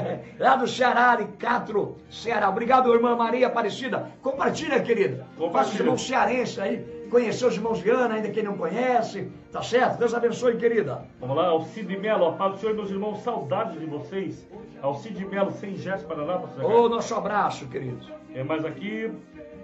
C: lá do Ceará, de Catro, Ceará. Obrigado, irmã Maria Aparecida. Compartilha, querida.
B: Compartilha.
C: Faça os irmãos cearenses aí, conhecer os irmãos Viana, ainda quem não conhece. Tá certo? Deus abençoe, querida.
B: Vamos lá, Alcide Melo, a paz do Senhor, meus irmãos, saudades de vocês. Alcide Melo, sem gesto, Paraná, pastor.
C: Ô, nosso abraço, querido.
B: É mais aqui,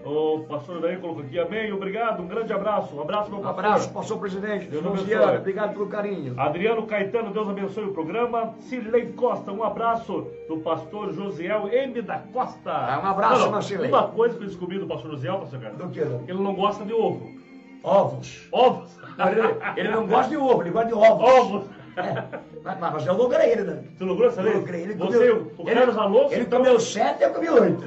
B: o pastor Daí colocou aqui, amém, obrigado, um grande abraço. Um abraço, meu
C: Um
B: pastor.
C: abraço, pastor presidente,
B: Deus
C: irmãos
B: abençoe.
C: Viana. Obrigado pelo carinho.
B: Adriano Caetano, Deus abençoe o programa. Cirlei Costa, um abraço do pastor Josiel M. da Costa.
C: Um abraço, irmã Cirlei.
B: Uma coisa que eu descobri do pastor Josiel, pastor Carlos,
C: Do que, Davi?
B: ele não gosta de ovo.
C: Ovos.
B: Ovos.
C: Ele não gosta de ovo, ele gosta de ovos.
B: Ovos.
C: Mas eu logrei ele, né?
B: Você logrou essa
C: Eu
B: vez?
C: logrei. Ele
B: Você,
C: comeu,
B: o Carlos Alonso,
C: ele
B: então,
C: comeu 7 e eu comi 8.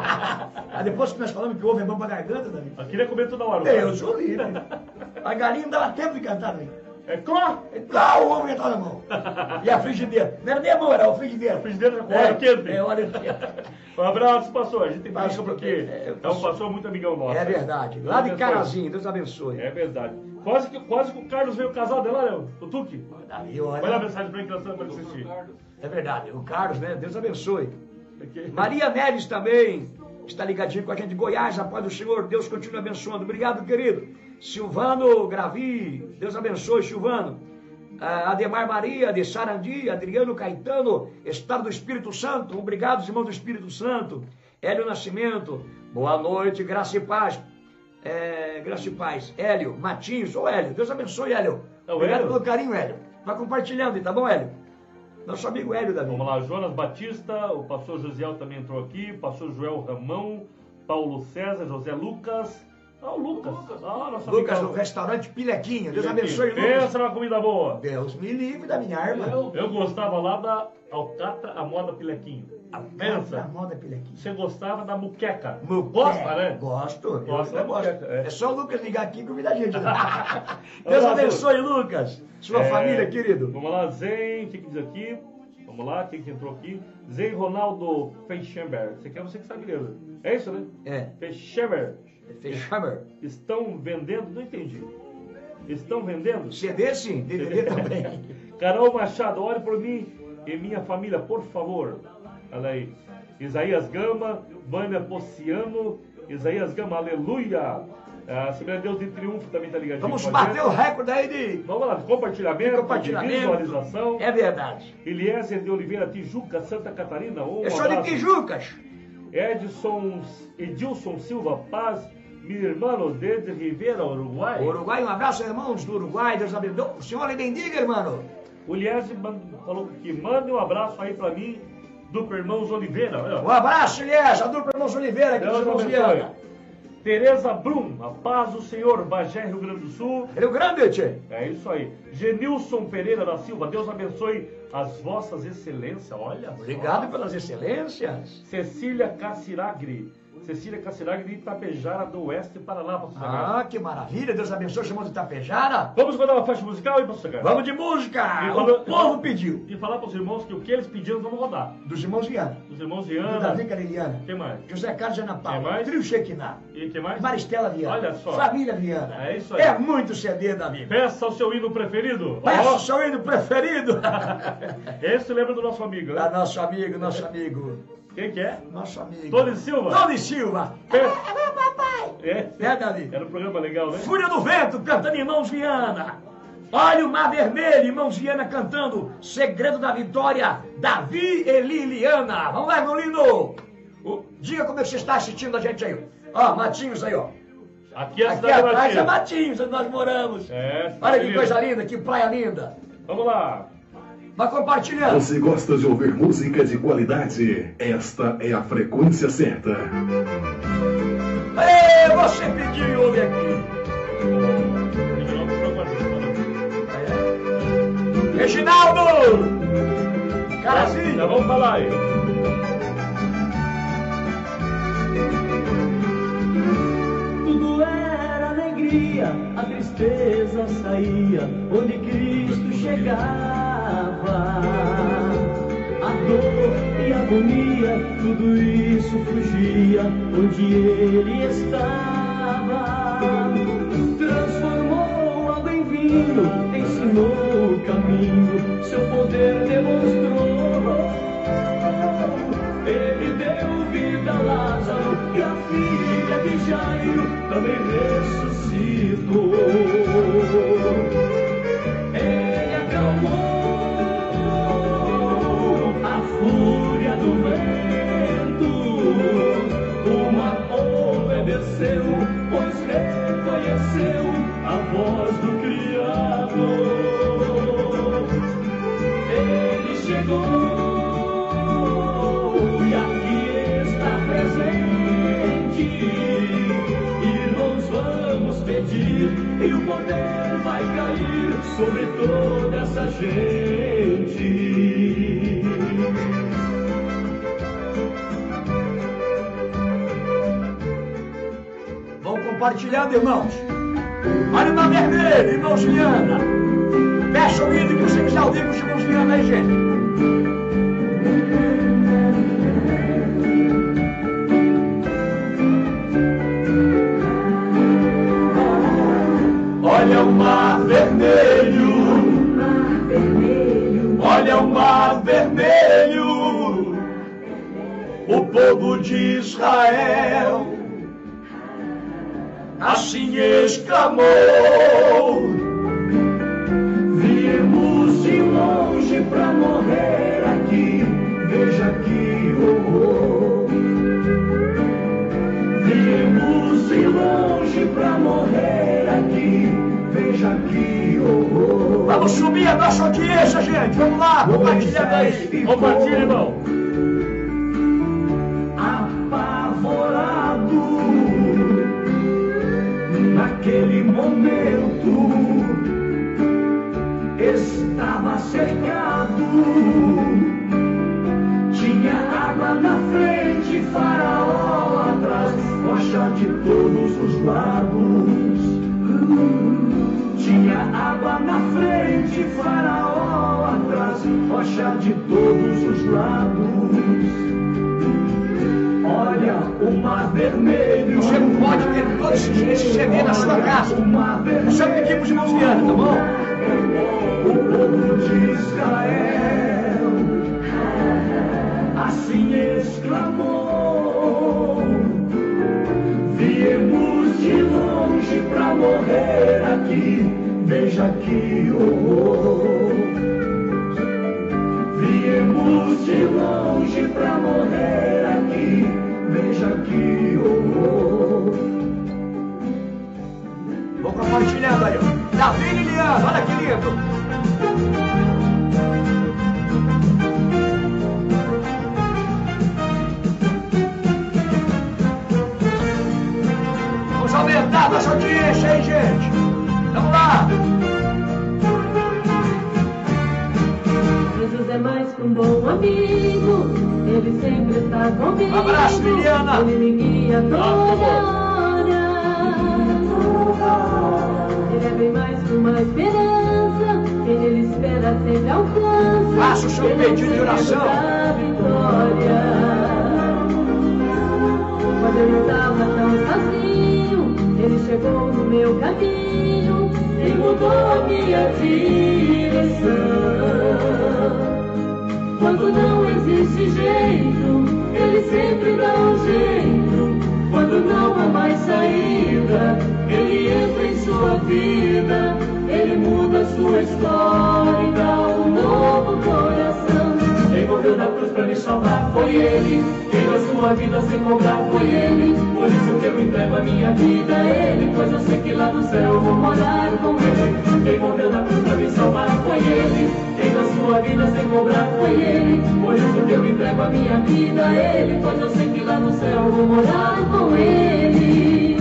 C: Aí depois que nós falamos que o ovo é bom pra garganta, Davi.
B: eu queria comer toda hora.
C: Eu sou livre. A galinha não dava tempo de cantar, Davi.
B: É claro.
C: Lá o ovo já estava na mão. E a frigideira. Não era nem a mão, era o frigideira.
B: A frigideira já com óleo quente.
C: É, óleo quente.
B: Um abraço, pastor. A gente brinca
C: Pastor,
B: porque é um pastor muito amigão nosso.
C: É verdade. Lá de Carazinho, Deus abençoe.
B: É verdade. Quase que o Carlos veio casado, é lá, Léo? O Tuque?
C: Davi,
B: Olha a
C: olha.
B: mensagem pra ele que nós estamos para assistir.
C: É verdade, o Carlos, né? Deus abençoe. Maria Neves também está ligadinho com a gente de Goiás, a paz do Senhor, Deus continue abençoando. Obrigado, querido. Silvano Gravi, Deus abençoe, Silvano. Ademar Maria, de Sarandi, Adriano Caetano, Estado do Espírito Santo, obrigado, irmãos do Espírito Santo. Hélio Nascimento, boa noite, graça e paz. Graça e paz. Hélio, Matinhos, ô Hélio, Deus abençoe, Hélio. Obrigado
B: Hélio.
C: pelo carinho, Hélio. Vai compartilhando, tá bom, Hélio? Nosso amigo Hélio, Davi.
B: Vamos lá, Jonas Batista, o pastor Josiel também entrou aqui, pastor Joel Ramão, Paulo César, José Lucas. O Lucas. Nosso
C: Lucas
B: amigo.
C: do restaurante Pilequinho. Deus abençoe, Lucas.
B: Pensa numa comida boa.
C: Deus me livre da minha arma.
B: Eu gostava lá da Alcatra, a moda Pilequinho.
C: Da
B: Pensa.
C: moda Pilequinho.
B: Você gostava da muqueca.
C: Muqueca.
B: Gosta, né?
C: Gosto.
B: Gosta
C: eu
B: da
C: gosto.
B: muqueca, é.
C: É só o Lucas ligar aqui e convidar a gente. Deus abençoe, Lucas. Sua família, querido.
B: Vamos lá, Zen, o que diz aqui? Vamos lá, quem que entrou aqui? Zen Ronaldo Feixember. Você que sabe mesmo. É isso, né?
C: É.
B: Feixember.
C: Feixhammer.
B: Estão vendendo? Não entendi. Estão vendendo?
C: CD sim, DVD também.
B: Carol Machado, ore por mim e minha família, por favor. Olha aí. Isaías Gama, Vânia Pociano, Isaías Gama, aleluia. A Assembleia de Deus de Triunfo também está ligadinho.
C: Vamos
B: com a
C: bater
B: gente.
C: o recorde aí de
B: Vamos lá, compartilhamento, de visualização.
C: É verdade.
B: Eliezer de Oliveira, Tijuca, Santa Catarina.
C: Eu sou de Tijucas.
B: Edilson Silva Paz, meu irmão desde Rivera, Uruguai.
C: Uruguai, um abraço, irmãos do Uruguai. Deus abençoe. O Senhor lhe bendiga, irmão.
B: O Eliezer falou que mande um abraço aí pra mim, do Irmãos Oliveira. Olha.
C: Um abraço, Eliezer, do Irmãos Oliveira, aqui dos
B: Deus
C: irmãos
B: abençoe.
C: Viana.
B: Tereza Brum, a paz do Senhor, Bagé, Rio Grande do Sul.
C: Rio Grande, tchê.
B: É isso aí. Genilson Pereira da Silva, Deus abençoe as vossas excelências. Olha só.
C: Obrigado pelas excelências.
B: Cecília Cassiragri de Itapejara do Oeste, Paraná, Pastor Sagrado.
C: Ah, que maravilha. Deus abençoe os irmãos de Itapejara.
B: Vamos mandar uma faixa musical aí, Pastor Sagrado?
C: Vamos de música.
B: E
C: O povo pediu.
B: E falar para os irmãos que o que eles pediram, vamos rodar.
C: Dos irmãos Viana.
B: Os irmãos
C: Do
B: Viana.
C: Davi Cariliana.
B: Quem mais?
C: José Carlos de Ana
B: Quem
C: Paula.
B: mais?
C: Trio Shekinah.
B: E quem mais?
C: Maristela Viana.
B: Olha só.
C: Família Viana.
B: É isso aí.
C: É muito CD, Davi.
B: Peça o seu hino preferido.
C: Peça
B: Ó,
C: o seu hino preferido.
B: esse lembra do nosso amigo,
C: Da
B: né?
C: nosso amigo.
B: Quem que é?
C: Nosso amigo.
B: Tony Silva?
C: Tony Silva.
B: Pe-
C: É meu papai.
B: É,
C: Davi?
B: era um programa legal, né?
C: Fúria do Vento, cantando Irmãos Viana. Olha o Mar Vermelho, Irmãos Viana cantando Segredo da Vitória, Davi e Liliana. Vamos lá, meu lindo. Diga como é que você está assistindo a gente aí. Ó, Matinhos aí, ó.
B: Aqui é a
C: Aqui
B: cidade
C: atrás é
B: Matinho.
C: Matinhos, onde nós moramos.
B: É,
C: Olha que
B: linda.
C: coisa linda, que praia linda.
B: Vamos lá.
C: Vai compartilhando.
D: Você gosta de ouvir música de qualidade? Esta é a frequência certa.
C: Ê, você pediu, ouve aqui. Reginaldo! Carazinho!
B: Já vamos falar aí.
A: Tudo era alegria, a tristeza saía onde Cristo chegava. A dor e a agonia, tudo isso fugia onde Ele estava. Transformou água em vinho, ensinou o caminho, seu poder demonstrou. Ele deu vida a Lázaro e a filha de Jairo também ressuscitou. Ele acalmou a fúria do vento. O mar obedeceu, pois reconheceu a voz do Criador. Ele chegou e aqui está presente. Irmãos, vamos pedir e o poder vai cair sobre toda essa gente.
C: Vão compartilhando, irmãos. Olha o Mar Vermelho, irmãos Viana. Fecha o hino que você quiser ouvir com os irmãos Viana aí, gente. Olha o o mar vermelho, o povo de Israel assim exclamou.
A: Viemos de longe pra morrer aqui, veja que horror. Viemos de longe pra morrer aqui, veja que horror.
C: Vamos subir a nossa audiência, gente. Vamos lá, compartilhando aí.
B: Compartilha, irmão.
A: Apavorado, naquele momento, estava cercado. Tinha água na frente, Faraó atrás, rocha de todos os lados. Tinha água na frente, Faraó atrás, rocha de todos os lados. Olha o mar vermelho.
C: Você pode ter todos esses CD na sua casa. Nós só pedimos de mãos vianas, tá bom?
A: O povo de Israel assim exclamou. Viemos de longe pra morrer aqui, veja que horror. Viemos de longe pra morrer aqui, veja que horror.
C: Vou compartilhando aí, ó. Davi e Liliana, olha que lindo. Vamos aumentar nossa audiência aí, gente. Vamos lá.
F: Jesus é mais que um bom amigo, ele sempre está comigo.
C: Um abraço, Liliana.
F: Ele me guia toda hora. Ele é bem mais que uma esperança, quem ele espera sempre alcança.
C: Faça o seu
F: Ele é
C: pedido de oração.
F: da vitória. Quando eu estava tão sozinho, ele chegou no meu caminho e mudou a minha direção. Quando não existe jeito, ele sempre dá um jeito. Quando não há mais saída, ele entra em sua vida. Ele muda a sua história e dá um novo coração. Quem morreu na cruz pra me salvar foi ele. Quem deu sua vida sem cobrar foi ele. Por isso que eu entrego a minha vida a ele, pois eu sei que lá no céu eu vou morar com ele. Quem morreu na cruz pra me salvar foi ele. Quem deu sua vida sem cobrar foi ele. Por isso que eu entrego a minha vida a ele, pois eu sei que lá no céu eu vou morar com ele.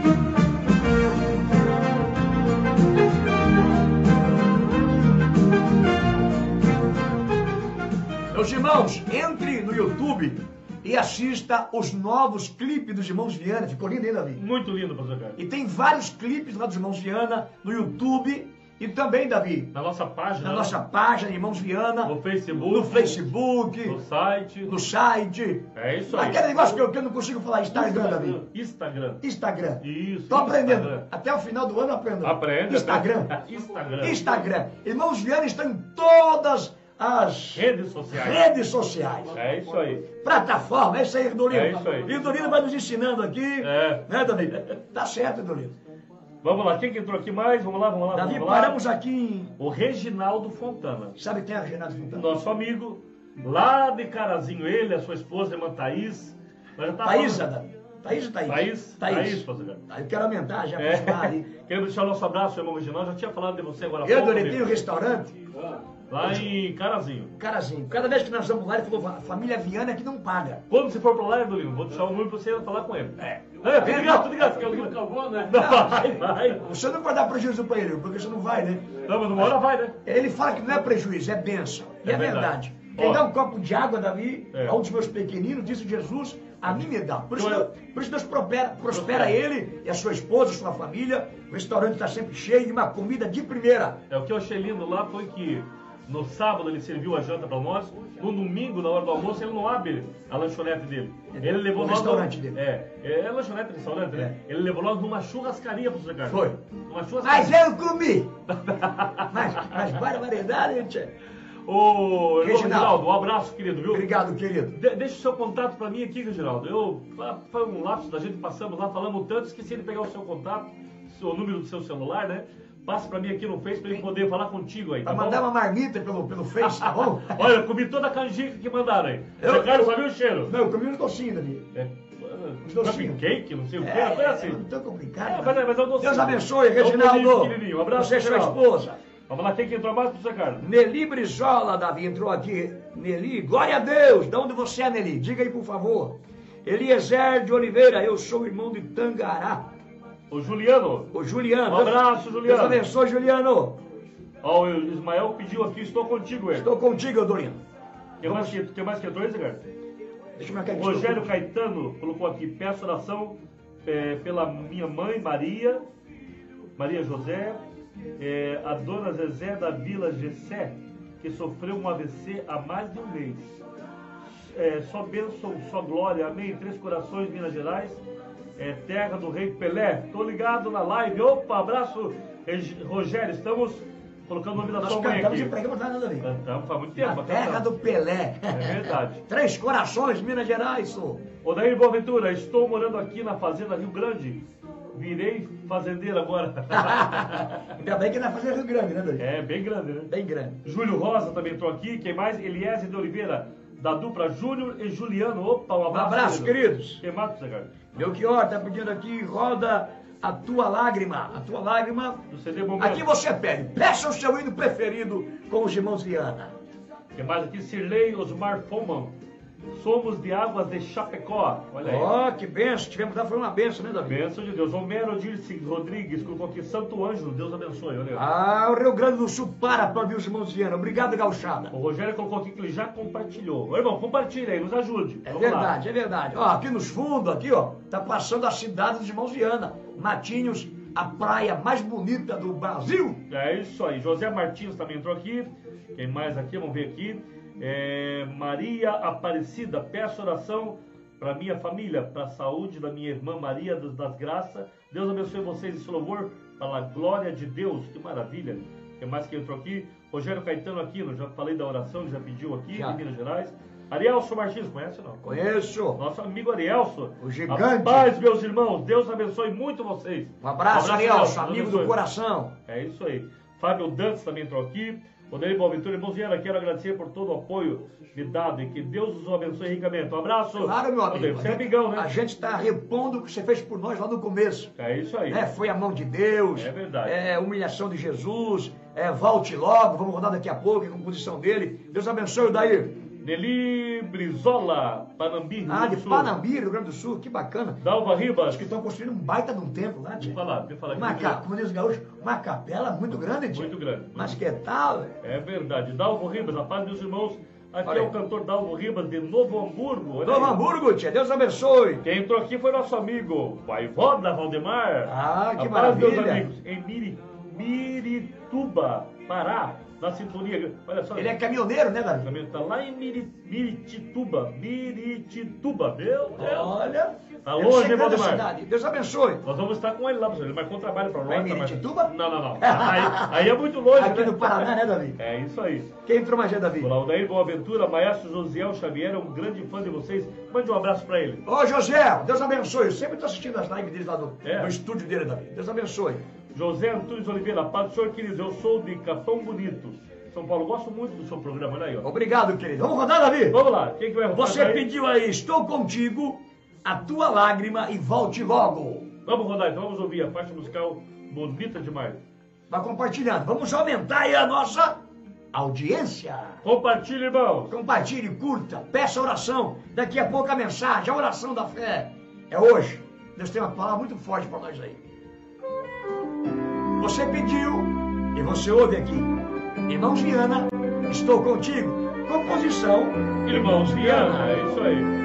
C: Meus irmãos, entre no YouTube e assista os novos clipes dos Irmãos Viana. Ficou lindo, hein, Davi?
B: Muito lindo, pastor Carlos.
C: E tem vários clipes lá dos Irmãos Viana no YouTube e também, Davi,
B: Na nossa página.
C: na nossa página Irmãos Viana,
B: No Facebook.
C: no Facebook,
B: No site.
C: no site.
B: É isso aí.
C: Aquele negócio que eu não consigo falar, Instagram, Davi.
B: Instagram.
C: Instagram.
B: Isso.
C: Tô aprendendo.
B: Instagram.
C: Até o final do ano eu aprendo.
B: Aprende.
C: Instagram.
B: Instagram.
C: Instagram. Irmãos Viana estão em todas as
B: Redes sociais.
C: redes sociais.
B: É isso aí.
C: Plataforma, é isso aí, Irdolino.
B: É isso aí.
C: Irdolino vai nos ensinando aqui.
B: É.
C: Né, Davi? Tá certo, Irdolino.
B: Vamos lá, quem que entrou aqui mais? Vamos lá, vamos lá,
C: Davi,
B: vamos lá.
C: paramos aqui em...
B: O Reginaldo Fontana.
C: Sabe quem é o Renato Fontana?
B: Nosso amigo, lá de Carazinho, ele, a sua esposa, irmã Thaís. Nós já tá
C: Thaísa,
B: falando-
C: Davi. Thaís ou Thaís?
B: Thaís? Thaís, pastor Carlos.
C: Tá, eu quero aumentar já,
B: É.
C: pra ali.
B: Queremos deixar o nosso abraço, irmão Reginaldo. Já tinha falado de você agora há
C: Eu,
B: pouco,
C: Irdolino, tem um
B: amigo.
C: restaurante,
B: Lá em Carazinho.
C: Carazinho. Cada vez que nós vamos lá, ele falou, a família Viana que não paga.
B: Quando você for pra lá, Irdolino, vou deixar o número pra você falar com ele. Tudo ligado, tudo ligado. Vai.
C: Você não pode dar prejuízo para ele, porque você não vai, né?
B: Não, mas numa hora vai, né?
C: Ele fala que não é prejuízo, é bênção. E
B: É
C: é verdade.
B: verdade.
C: Quem
B: Ó.
C: dá um copo de água, Davi,
B: É.
C: a um dos meus pequeninos, disse Jesus, a mim me dá. Por isso,
B: Então,
C: por isso Deus prospera ele e a sua esposa, a sua família. O restaurante está sempre cheio e uma comida de primeira.
B: É, o que eu achei lindo lá foi que no sábado ele serviu a janta para nós, no domingo, na hora do almoço, ele não abre a lanchonete dele. Ele levou
C: O
B: nós
C: restaurante dele.
B: É lanchonete, restaurante, né? Ele levou nós numa churrascaria, professor Carlos.
C: Foi.
B: Numa churrascaria.
C: Mas eu comi! mas barbaridade, gente.
B: Ô,
C: Reginaldo.
B: Reginaldo, um abraço, querido, viu?
C: Obrigado, querido.
B: Deixa o seu contato pra mim aqui, Reginaldo. Foi um lapso da gente, passamos lá, falamos tanto, esqueci de pegar o seu contato, o número do seu celular, né? Passa pra mim aqui no Face pra ele poder falar contigo aí, tá
C: Pra
B: bom?
C: mandar uma marmita pelo Face, tá bom?
B: Olha, eu comi toda a canjica que mandaram aí.
C: Eu-
B: Você, Carlos, sabia o cheiro?
C: Não, eu comi um docinho, Davi. Os docinhos.
B: Cupcake, não sei o que, foi assim.
C: Não tão complicado.
B: Mas é um docinho.
C: Deus abençoe,
B: É um bolinho
C: Reginaldo.
B: pequenininho. Um abraço,
C: Você e sua
B: Reginaldo.
C: esposa.
B: Vamos lá, quem que entrou mais pro você, Carlos?
C: Nelly Brizola, Davi, entrou aqui. Nelly, glória a Deus. De onde você é, Nelly? Diga aí, por favor. Eliezer de Oliveira, eu sou irmão de Tangará.
B: O Juliano.
C: O Juliano.
B: Um abraço,
C: Deus
B: Juliano.
C: abençoe, Juliano.
B: Ó, o Ismael pediu aqui, estou contigo, ele.
C: Estou contigo, Dorino.
B: Quem mais que entrou aí, Zé Carlos?
C: Deixa eu marcar aqui.
B: Rogério Caetano colocou aqui, peço oração pela minha mãe, Maria José, a dona Zezé da Vila Gessé, que sofreu um AVC há mais de um mês. Só bênção, só glória, amém. Três Corações, Minas Gerais, terra do Rei Pelé. Tô ligado na live. Opa, abraço, Rogério. Estamos colocando o nome da
C: Nós
B: sua mãe
C: cantamos
B: aqui.
C: e pregamos lá, não, Davi?
B: Cantamos faz muito tempo.
C: Na terra
B: cantamos.
C: do Pelé.
B: É verdade.
C: Três Corações, Minas Gerais, sou.
B: Odair Boaventura, estou morando aqui na Fazenda Rio Grande. Virei fazendeiro agora.
C: Ainda bem que não é fazer Rio Grande, né, Davi?
B: É, bem grande, né?
C: Bem grande.
B: Júlio Rosa também entrou aqui. Quem mais? Eliezer de Oliveira, da dupla Júnior e Juliano. Opa, um
C: Um
B: abraço.
C: abraço, queridos.
B: Quem mais, Zé Carlos?
C: Melchior tá pedindo aqui, roda a tua lágrima. A tua lágrima.
B: Do CD Momento.
C: Aqui você pede. Peça o seu hino preferido com os irmãos Viana.
B: Quem mais aqui? Sirlei Osmar Foman. Somos de Águas de Chapecó. Olha aí.
C: Ó, que benção. Tivemos lá, foi uma benção, né, Davi?
B: Bênção de Deus. Homero Dirce Rodrigues colocou aqui Santo Ângelo. Deus abençoe. Olha aí.
C: Ah, o Rio Grande do Sul para ouvir os irmãos Viana. Obrigado, gauchada.
B: O Rogério colocou aqui que ele já compartilhou. Ô, irmão, compartilha aí, nos ajude.
C: É
B: Vamos lá.
C: verdade, é verdade. Ó, aqui nos fundos, aqui, ó, tá passando a cidade dos irmãos Viana. Matinhos, a praia mais bonita do Brasil.
B: É isso aí. José Martins também entrou aqui. Quem mais aqui? Vamos ver aqui. Maria Aparecida, peço oração para minha família, para a saúde da minha irmã Maria das Graças. Deus abençoe vocês esse louvor para a glória de Deus. Que maravilha. Quem mais que entrou aqui? Rogério Caetano Aquino, já falei da oração, ele já pediu aqui,
C: Já.
B: de Minas Gerais. Arielso Martins, conhece não?
C: Conheço.
B: Nosso amigo Arielso.
C: O gigante.
B: Paz, meus irmãos. Deus abençoe muito vocês.
C: Um abraço, Arielso, amigo
B: Deus
C: do
B: abençoe.
C: coração.
B: É isso aí. Fábio Dantas também entrou aqui. Odair Boaventura, irmãos Viana, quero agradecer por todo o apoio me dado e que Deus os abençoe ricamente. Um abraço.
C: Claro, meu amigo.
B: Odair, você é amigão,
C: A
B: né?
C: gente está repondo o que você fez por nós lá no começo.
B: É isso aí.
C: Foi a mão de Deus.
B: É verdade.
C: Humilhação de Jesus. Volte logo. Vamos rodar daqui a pouco, a composição dele. Deus abençoe o Dair.
B: Nelly Brizola, Panambi, Rio
C: Ah,
B: Grande
C: de
B: do Sul.
C: Panambi, Rio Grande do Sul. Que bacana.
B: Dalva Ribas.
C: Que estão construindo um baita de um templo lá, tia.
B: Me fala aqui.
C: Como diz o gaúcho, uma capela muito grande, tia.
B: Muito grande.
C: Mas que tal?
B: É verdade. Dalvo Ribas, a paz, meus irmãos. Aqui
C: Olha
B: é
C: aí.
B: o cantor Dalvo Ribas de Novo Hamburgo. Olha
C: Novo
B: aí.
C: Hamburgo, tia. Deus abençoe.
B: Quem entrou aqui foi nosso amigo Vaivoda Valdemar.
C: Ah, que
B: A paz, meus
C: maravilha.
B: amigos, em Mirituba, Pará, na sintonia. Olha só.
C: Ele é caminhoneiro, né,
B: O
C: Davi?
B: caminho tá lá em Miritituba. Meu Deus.
C: Olha.
B: Tá
C: deve
B: longe,
C: ser
B: hein,
C: grande a
B: Valdemar?
C: cidade. Deus abençoe.
B: Nós vamos estar com ele lá, professor. Ele marcou um trabalho para nós.
C: Lá em
B: tá, mas-
C: Miritituba?
B: Não. Aí é muito longe,
C: Aqui
B: né?
C: no Paraná, né, Davi?
B: É isso aí.
C: Quem entrou mais é Davi?
B: Olá, o Dair Boaventura, maestro Josiel Xavier, é um grande fã de vocês. Mande um abraço para ele.
C: Ô, José, Deus abençoe. Eu sempre estou assistindo as lives deles lá no
B: É.
C: estúdio dele, Davi. Deus abençoe.
B: José Antunes Oliveira, paz do senhor, querido. Eu sou de Capão Bonito, São Paulo. Gosto muito do seu programa, olha aí, ó.
C: Obrigado, querido. Vamos rodar, Davi?
B: Vamos lá, quem que vai rodar
C: Você
B: aí?
C: pediu aí, estou contigo, a tua lágrima e volte logo.
B: Vamos rodar, então vamos ouvir a parte musical bonita demais.
C: Vai compartilhando. Vamos aumentar aí a nossa audiência.
B: Compartilhe, irmãos.
C: Compartilhe, curta, peça oração. Daqui a pouco a mensagem, a oração da fé. É hoje. Deus tem uma palavra muito forte para nós aí. Você pediu e você ouve aqui. Irmãos Viana, estou contigo. Composição.
B: Irmãos Viana, é isso aí.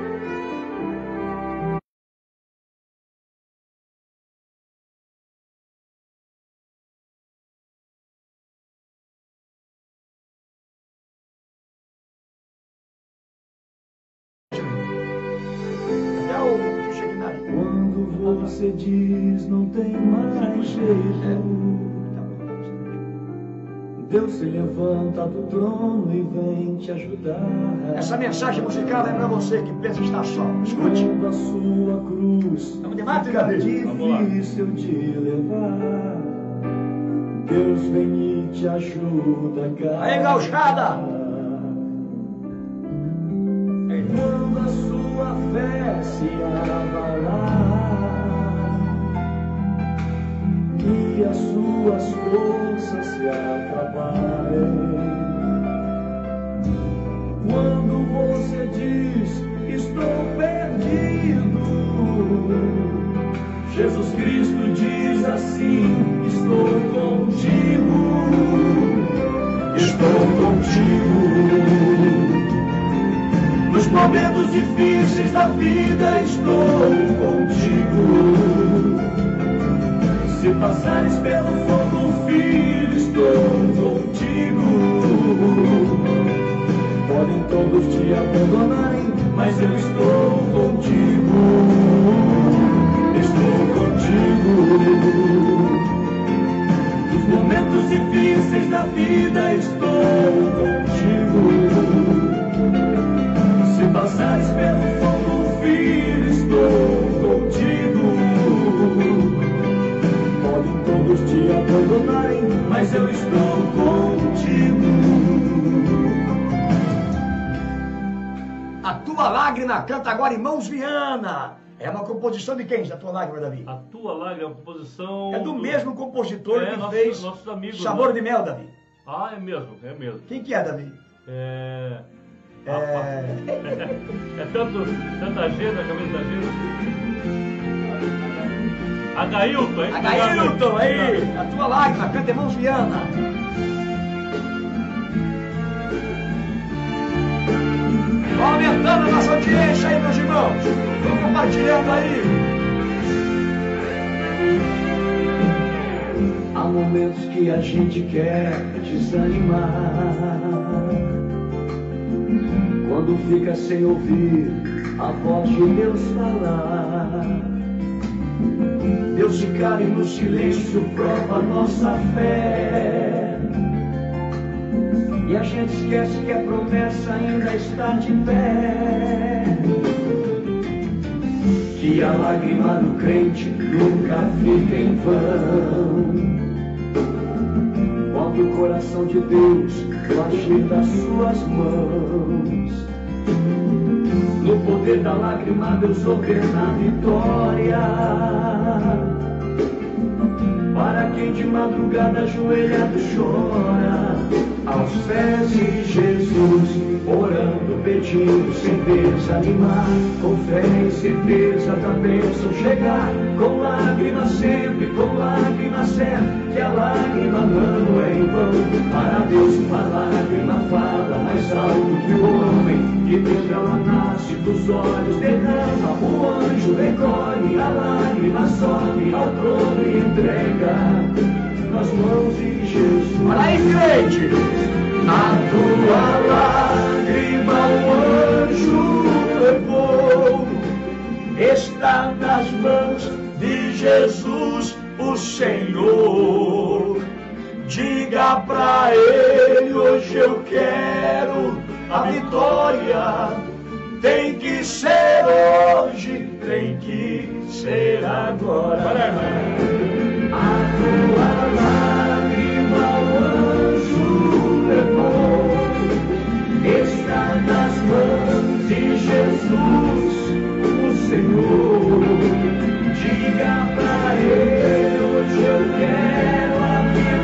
C: Até o que chega na
A: Quando você diz não tem mais jeito, Deus se levanta do trono e vem te ajudar.
C: Essa mensagem musical é para você que pensa estar só. Escute.
A: A sua cruz
C: Vamos de mato,
A: fica
C: Davi.
A: difícil de levar. Deus vem e te ajuda a carregar.
C: Aí, gauchada.
A: Quando a sua fé se abalar e as suas forças se acabarem, quando você diz estou perdido, Jesus Cristo diz assim: estou contigo, estou contigo. Nos momentos difíceis da vida estou contigo. Se passares pelo fogo, filho, estou contigo. Podem todos te abandonarem, mas eu estou contigo. Estou contigo. Nos momentos difíceis da vida estou contigo. Se passares pelo fogo, filho, estou contigo. Podem todos te abandonarem, mas eu estou contigo.
C: A tua lágrima canta agora Irmãos Viana. É uma composição de quem, a tua lágrima, Davi?
B: A tua lágrima é uma composição...
C: É do mesmo compositor que
B: nossos,
C: fez
B: nossos amigos,
C: Sabor
B: né?
C: de Mel, Davi.
B: Ah, é mesmo, é mesmo.
C: Quem que é, Davi?
B: É tanta gente, a cabeça da gente. Agailton, hein?
C: Agailton, aí, a tua lágrima, canta Irmãos Viana. Vai aumentando a nossa audiência aí, meus irmãos. Vão compartilhando aí.
A: Há momentos que a gente quer desanimar, quando fica sem ouvir a voz de Deus falar. Deus ficar no silêncio prova a nossa fé, e a gente esquece que a promessa ainda está de pé, que a lágrima do crente nunca fica em vão, quando o coração de Deus bate das suas mãos. No poder da lágrima Deus ordena a vitória, para quem de madrugada ajoelhado chora, aos pés de Jesus, orando, pedindo, sem desanimar, com fé e certeza da bênção chegar, com lágrimas sempre, que a lágrima não é em vão. Para Deus uma lágrima fala mais alto que o homem, que dentro ela nasce, dos olhos derrama, o anjo recolhe, a lágrima sobe ao trono e entrega nas mãos de Jesus.
C: Olha aí, crente!
A: A tua lágrima o anjo levou, está nas mãos de Jesus o Senhor. Diga pra ele: hoje eu quero a vitória. Tem que ser hoje, tem que ser agora. A tua lágrima o anjo levou, está nas mãos de Jesus o Senhor. Diga pra ele: hoje eu quero a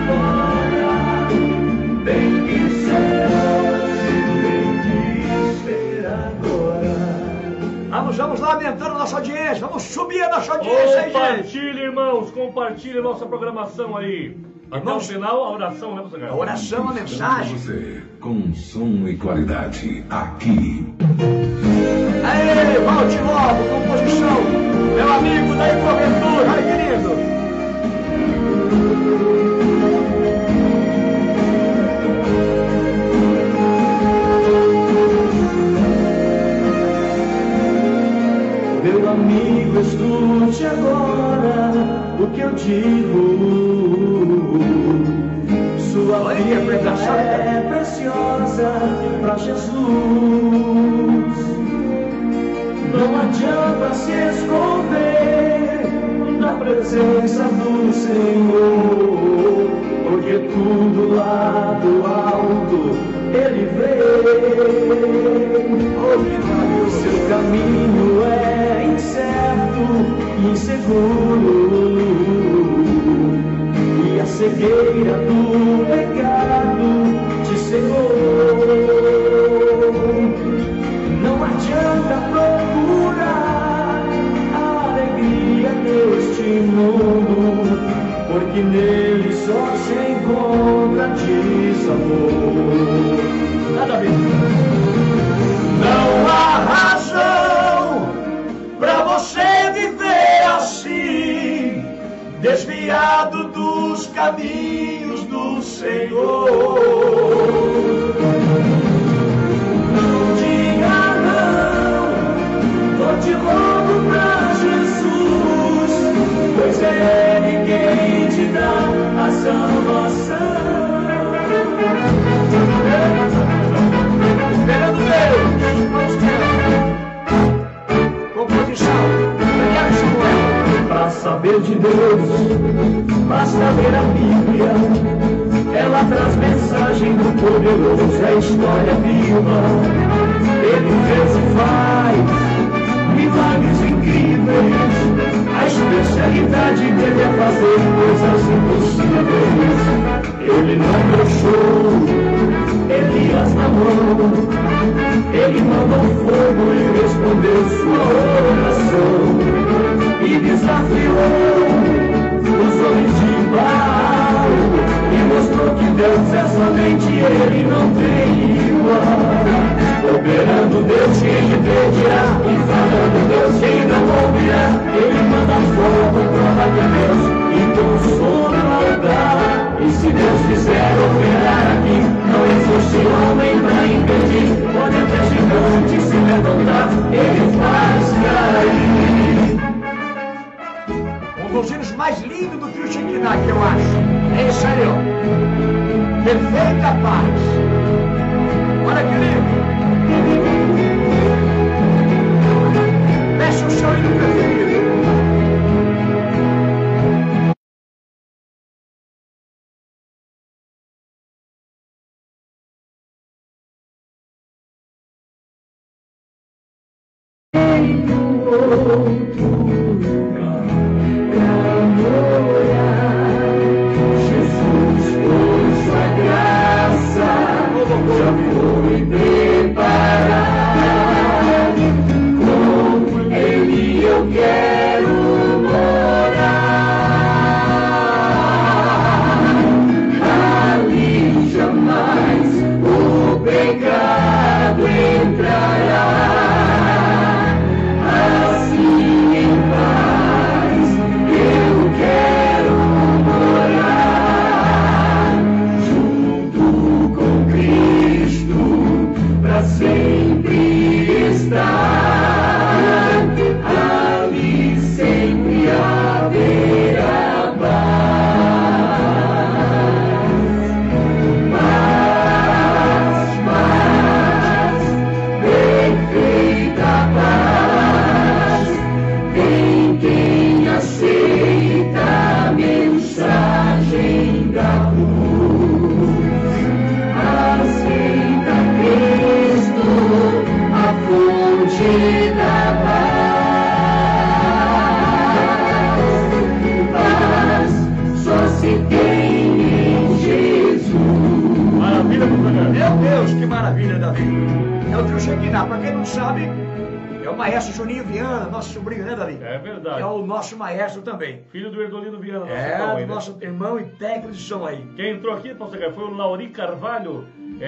A: vitória. Tem que ser hoje, tem que ser agora.
C: Vamos lá aumentando a nossa audiência. Vamos subir a nossa audiência aí, gente.
B: Compartilhe, irmãos, compartilhe a nossa programação aí. Até o final, a oração, né, você?
C: A oração, a mensagem.
D: Você, com som e qualidade, aqui.
C: Aê, volte logo, composição. Meu amigo da Ecoventura, aí, querido.
A: Meu amigo, escute agora o que eu digo. Sua vida é preciosa para Jesus. Não adianta se esconder da presença do Senhor, porque tudo lá do alto Ele vê. O seu caminho é incerto, inseguro, e a cegueira do pecado te cegou. Não adianta procurar a alegria deste mundo, porque nele só se encontra desamor. Nada a ver. Não há razão pra você viver assim, desviado dos caminhos do Senhor. Não diga não, vou te louvo pra Jesus, pois é Ele quem te dá a salvação. Esperando Deus, composição, Daniel Samuel. Pra saber de Deus, basta ler a Bíblia. Ela traz mensagem do poderoso, é história viva. Ele fez e faz milagres incríveis. A especialidade dele é fazer coisas impossíveis. Ele não deixou Elias na mão, ele mandou fogo e respondeu sua oração, e desafiou os homens de Baal, e mostrou que Deus é somente Ele, não tem igual. Operando Deus quem impedirá, e falando Deus quem não ouvirá. Ele manda fogo, prova de Deus, e consome o altar. E se Deus quiser operar aqui, não existe homem para impedir. Pode até gigante se levantar, Ele faz cair.
C: Um dos hinos mais lindos do trio Shekinah, que eu acho. É isso aí, ó. Perfeita paz. Olha que lindo. Mexe o seu hino preferido. Maestro também.
B: Filho do Erdolino Viana.
C: Do nosso irmão e técnico de som aí.
B: Quem entrou aqui, foi o Lauri Carvalho.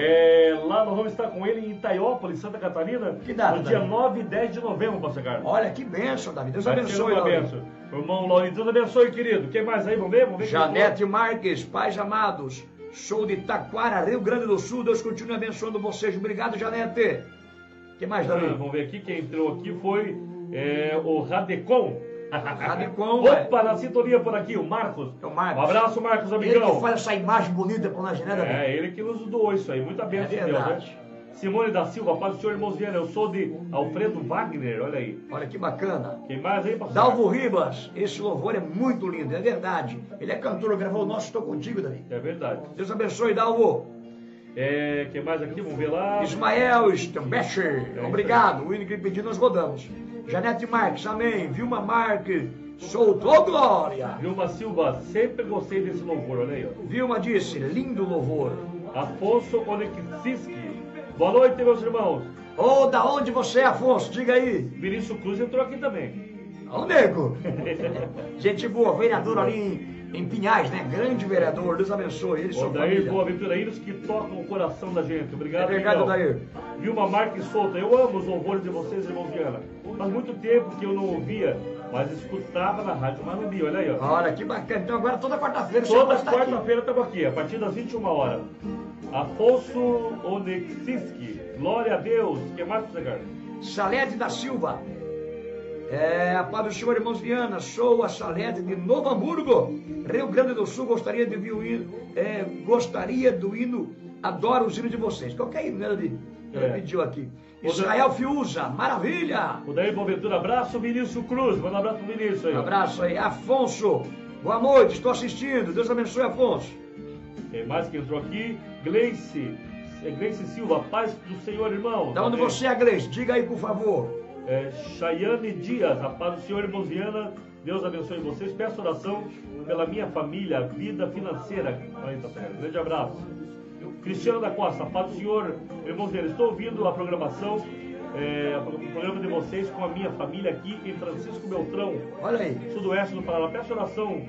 B: Lá nós vamos estar com ele em Itaiópolis, Santa Catarina.
C: Que data,
B: no dia 9 e 10 de novembro, Pastor Carlos.
C: Olha, que bênção, Davi. Deus abençoe,
B: Lauri. O irmão Lauri, Deus abençoe, querido. Quem mais aí? Vamos ver?
C: Janete Marques, pais amados. Sou de Taquara, Rio Grande do Sul. Deus continue abençoando vocês. Obrigado, Janete. Quem mais, Davi?
B: Vamos ver aqui. Quem entrou aqui foi o Radecon.
C: Rabicon,
B: Opa, na sintonia por aqui, o Marcos.
C: É o Marcos.
B: Um abraço, Marcos,
C: Ele
B: amigão.
C: que faz essa imagem bonita pra nós, né, Davi?
B: É, ele que nos doou isso aí. Muita bênção,
C: É
B: Deus, né?
C: verdade.
B: Simone da Silva, paz do Senhor, irmãos Viana. Eu sou de Alfredo Wagner, olha aí.
C: Olha que bacana.
B: Quem mais aí, pastor?
C: Dalvo Ribas, esse louvor é muito lindo, é verdade. Ele é cantor, gravou o nosso Estou Contigo, Davi.
B: É verdade.
C: Deus abençoe, Dalvo.
B: Quem mais aqui? Vamos ver lá.
C: Ismael Stambecher, obrigado. O hino que ele pediu, nós rodamos. Janete Marques, amém. Vilma Marques, soltou glória.
B: Vilma Silva, sempre gostei desse louvor, olha aí, ó.
C: Vilma disse, lindo louvor.
B: Afonso Oleksiski. Boa noite, meus irmãos.
C: Ô, da onde você é, Afonso? Diga aí.
B: Vinícius Cruz entrou aqui também.
C: Ô, nego. Gente boa, vereador ali em Pinhais, né? Grande vereador, Deus abençoe. Ele e sua
B: Dair,
C: família.
B: boa aventura, hinos que tocam o coração da gente. Obrigado,
C: Obrigado,
B: Miguel.
C: Dair.
B: Vilma Marques Souto, eu amo os louvores de vocês, irmãos Viana. Faz muito tempo que eu não ouvia, mas escutava na Rádio Marumbi, olha aí, ó.
C: Olha, que bacana. Então agora toda quarta-feira você
B: Toda
C: pode estar aqui.
B: quarta-feira estamos aqui, a partir das 21 horas. Afonso Oleksiski, glória a Deus. Que mais você quer?
C: Salete da Silva. A paz do Senhor, irmãos Viana. Sou a Salete de Novo Hamburgo, Rio Grande do Sul. Gostaria de ouvir o hino. Gostaria do hino. Adoro os hinos de vocês. Qualquer hino, né, Davi? Ele pediu aqui. Israel Fiuza, maravilha.
B: O Daí Boaventura, abraço, Vinícius Cruz. Manda um abraço pro Vinícius aí.
C: Um abraço aí. Afonso, boa noite, estou assistindo. Deus abençoe, Afonso.
B: Tem mais que entrou aqui. Gleice Silva, paz do Senhor, irmão.
C: Da onde você é, Gleice? Diga aí, por favor.
B: Chayane Dias, a paz do Senhor, irmãos Viana. Deus abençoe vocês. Peço oração pela minha família, vida financeira. Aí, tá certo. Grande abraço. Cristiano da Costa, paz do Senhor, irmãos Viana. Estou ouvindo a programação, o programa de vocês com a minha família aqui em Francisco Beltrão.
C: Olha aí.
B: Sudoeste do Paraná. Peço oração.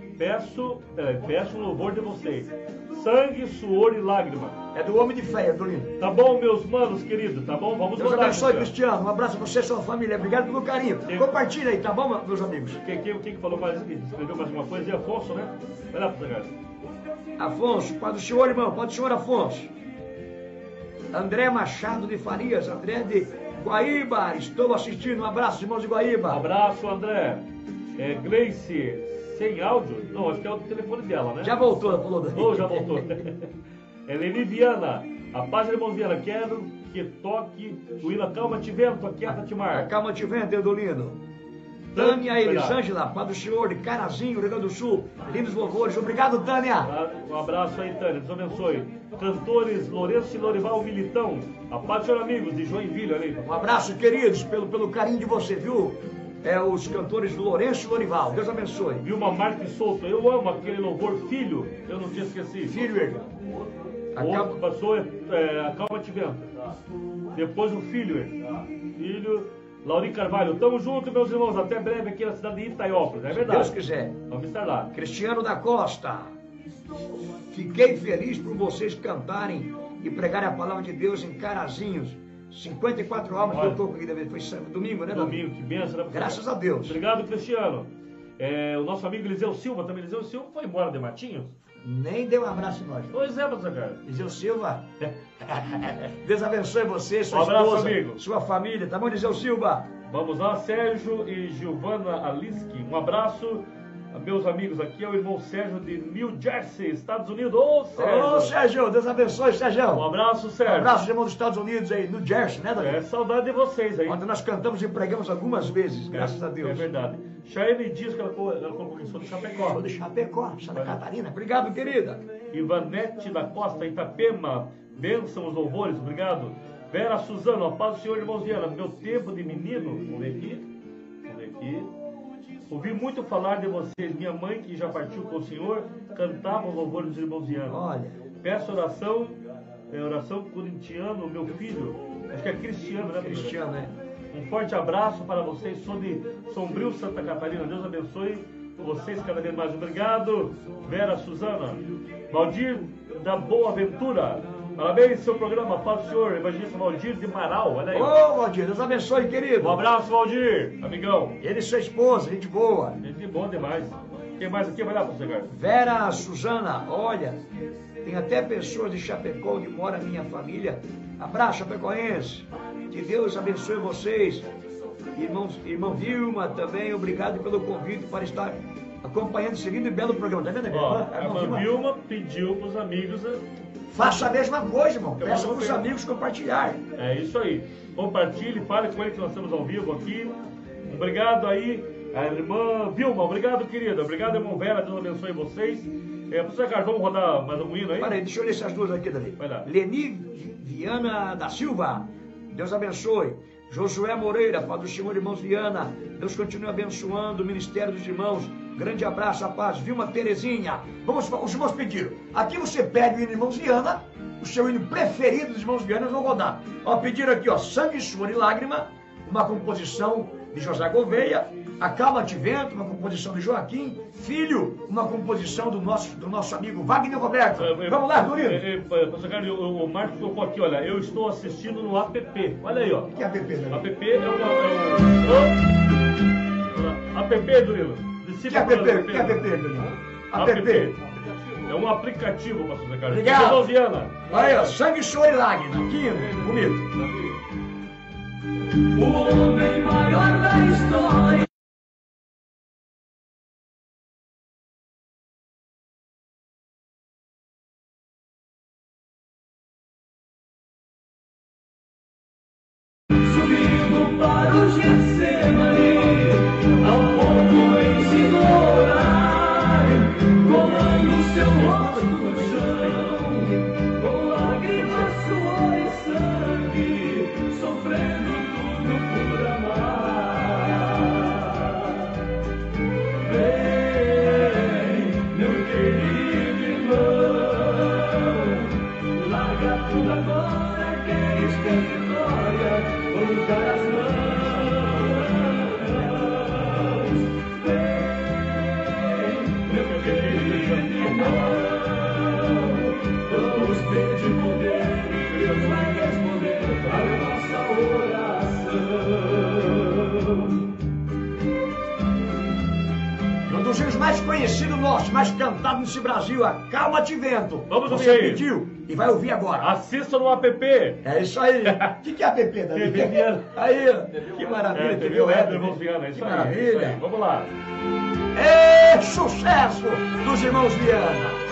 B: Peço o louvor de vocês. Sangue, suor e lágrima.
C: É do homem de fé, Adolino.
B: Tá bom, meus manos queridos, tá bom? Vamos
C: Deus
B: rodar,
C: abençoe, Cristiano. Um abraço a você e sua família. Obrigado pelo carinho. Compartilha aí, tá bom, meus amigos?
B: Quem falou mais aqui? Escreveu mais uma coisa? E Afonso, né? Vai lá, Zagara.
C: Afonso, paz do Senhor, irmão. Paz do Senhor, Afonso. André Machado de Farias. André de Guaíba. Estou assistindo. Um abraço, irmãos de Guaíba.
B: Um abraço, André. Gleice. Sem áudio? Não, acho que é o telefone dela, né?
C: Já voltou, ela falou daí.
B: Oh, já voltou. Eleni Viana, a paz, irmãos Viana, quero que toque o hino Acalma-te Vento, aquieta-te mar.
C: Acalma-te Vento, Edolino. Tânia Elisângela, paz do Senhor, de Carazinho, Rio Grande do Sul. Lindos louvores. Obrigado, Tânia.
B: Um abraço aí, Tânia. Deus abençoe. Cantores Lourenço e Lorival Militão. A paz do Senhor, amigos, de Joinville, olha aí.
C: Um abraço, queridos, pelo carinho de você, viu? Os cantores Lourenço e Lorival. Deus abençoe.
B: Vilma Marques Souto, eu amo aquele louvor Filho, eu não tinha esquecido.
C: Filho,
B: Outro passou, Acalma-te Vento. Depois o Filho. Filho, Laurinho Carvalho. Tamo junto, meus irmãos, até breve aqui na cidade de Itaiópolis, é verdade?
C: Se Deus quiser.
B: Vamos estar lá.
C: Cristiano da Costa. Fiquei feliz por vocês cantarem e pregarem a palavra de Deus em Carazinhos. 54 almas que eu estou aqui, foi domingo, né, Davi?
B: Domingo, que benção, né?
C: Graças a Deus.
B: Obrigado, Cristiano. O nosso amigo Eliseu Silva também. Eliseu Silva foi embora de Matinhos?
C: Nem deu um abraço em nós.
B: Pois é, pastor cara.
C: Eliseu Silva. Deus abençoe você, sua
B: abraço,
C: esposa,
B: amigo.
C: Sua família. Tá bom, Eliseu Silva?
B: Vamos lá, Sérgio e Giovana Aliski. Um abraço. Meus amigos, aqui é o irmão Sérgio de New Jersey, Estados Unidos. Ô, Sérgio!
C: Ô, Sérgio, Deus abençoe, Sérgio.
B: Um abraço, Sérgio.
C: Um abraço, irmão dos Estados Unidos aí, New Jersey, né, Davi?
B: Saudade de vocês aí.
C: Onde nós cantamos e pregamos algumas vezes, graças a Deus.
B: É verdade. Chayane diz que ela colocou que sou de Chapecó.
C: Sou de Chapecó, Santa Catarina. Obrigado, querida.
B: Ivanete da Costa, Itapema. Bênção os louvores, obrigado. Vera Suzano, a paz do Senhor, irmãos Viana. Meu tempo de menino, vamos ver aqui. Ouvi muito falar de vocês. Minha mãe, que já partiu com o Senhor, cantava os louvores dos irmãos Viana.
C: Olha.
B: Peço oração corintiano, meu filho. Acho que é Cristiano, né?
C: Cristiano, né?
B: Um forte abraço para vocês. Sou de Sombrio, Santa Catarina. Deus abençoe vocês cada vez mais. Obrigado, Vera Suzana. Valdir da Boa Ventura. Parabéns, seu programa, paz do Senhor, evangelista Valdir de Marau, olha aí.
C: Ô, Valdir, Deus abençoe, querido.
B: Um abraço, Valdir, amigão.
C: Ele e sua esposa, gente boa.
B: Gente boa demais. Quem mais aqui vai lá para você, cara?
C: Vera Suzana, olha, tem até pessoas de Chapecó onde mora a minha família. Abraço, chapecoense. Que Deus abençoe vocês. Irmão Vilma também, obrigado pelo convite para estar acompanhando esse lindo e belo programa. Tá vendo,
B: Ó, a irmã Vilma pediu para os amigos.
C: Faça a mesma coisa, irmão. Peça para os amigos compartilhar.
B: É isso aí. Compartilhe, fale com ele que nós estamos ao vivo aqui. Obrigado aí, a irmã Vilma. Obrigado, querida. Obrigado, irmão Vera. Deus abençoe vocês. Professor Carlos, vamos rodar mais um hino aí?
C: Peraí, deixa eu ler essas duas aqui, Davi.
B: Vai lá.
C: Leni Viana da Silva. Deus abençoe. Josué Moreira, Pai do Senhor, irmãos Viana. Deus continue abençoando o ministério dos irmãos. Grande abraço, a paz. Vilma Terezinha. Os irmãos pediram. Aqui você pede o hino Irmãos Viana, o seu hino preferido dos irmãos Viana, nós vamos rodar. Ó, pediram aqui, ó, Sangue, Suor e Lágrima, uma composição de José Gouveia. Acalma-te Vento, uma composição de Joaquim. Filho, uma composição do nosso amigo Wagner Roberto. Vamos lá, Dorino.
B: Pastor Carlos, o Marcos colocou aqui, olha, eu estou assistindo no app. Olha aí, ó.
C: O que é app, né?
B: App é app, Dorino.
C: O que é app, Dorino? App.
B: É um aplicativo, pastor Carlos.
C: Obrigado.
B: Viana.
C: Aí, ó, Sangue, Suor e Lágrima. Aqui, bonito.
F: O homem maior da história. Subindo para o Getsemane, ao povo ensinou a orar, colando seu rosto no chão, com lágrimas, suor e sangue, sofrendo tudo por amar. Vem, meu querido irmão, larga tudo agora, queres ter vitória. Vamos dar as mãos. Vem, meu querido irmão. Vamos pedir poder e Deus vai responder a nossa oração.
C: Um dos hinos mais conhecidos nossos, mais cantado nesse Brasil, Acalma-te Vento.
B: Vamos
C: Você
B: ouvir aí.
C: pediu e vai ouvir agora.
B: Assista no app.
C: É isso aí. O que é app, Davi?
B: TV Viana.
C: Aí, que maravilha.
B: TV
C: Web,
B: Web, irmãos Viana.
C: Que maravilha.
B: Vamos lá.
C: É sucesso dos irmãos Viana.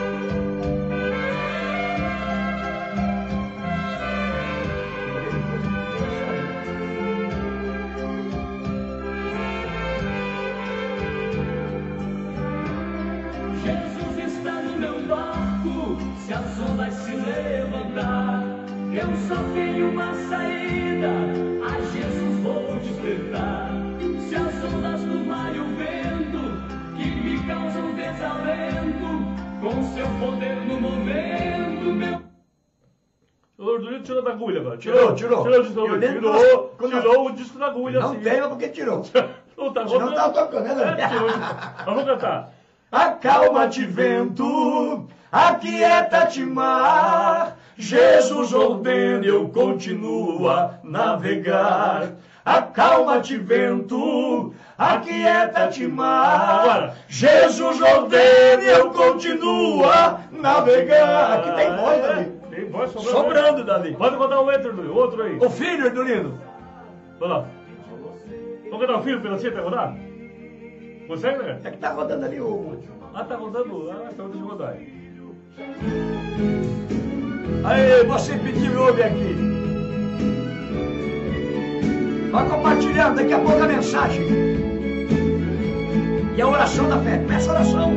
F: Jesus está no meu barco, se as ondas se levantar, eu só tenho uma saída, a Jesus vou despertar. Se as ondas do mar e o vento, que me causam desalento, com seu poder no momento, meu...
B: O Dorino tirou da agulha agora.
C: Tirou.
B: O disco da agulha. Tirou o disco da agulha.
C: Não
B: assim.
C: tem, mas porque tirou.
B: Não tá
C: Senão tá tocando, né?
B: Vamos cantar.
C: Acalma-te vento, aquieta-te mar, Jesus ordena, eu continuo a navegar. Acalma-te vento, aquieta-te mar,
B: Agora.
C: Jesus ordena, eu continuo a navegar. Aqui tem voz, Davi.
B: Tem voz
C: Sobrando, Davi.
B: Pode contar o outro aí.
C: O filho do lindo.
B: Vamos lá. Vamos cantar o filho pela cita, rodar? Consegue, né?
C: É que tá rodando ali o...
B: Ah, tá rodando? Ah, então deixa eu rodar.
C: Aí, você pediu e ouve aqui. Vai compartilhando, daqui a pouco a mensagem. E a oração da fé. Começa a oração.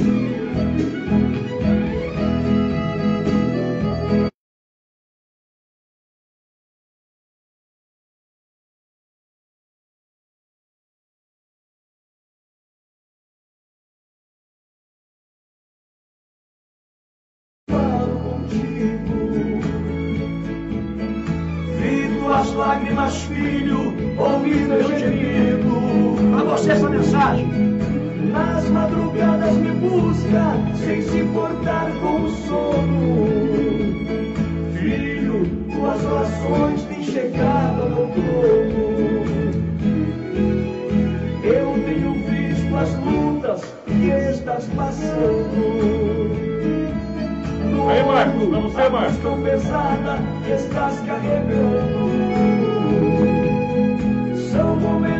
C: As lágrimas, filho, ouvi meu gemido. Para você essa mensagem.
F: Nas madrugadas me busca, sem se importar com o sono. Filho, tuas orações têm chegado ao meu trono. Eu tenho visto as lutas que estás passando.
B: Aí, Marcos, pra você, Marcos.
F: Tão pesada que estás carregando. São momentos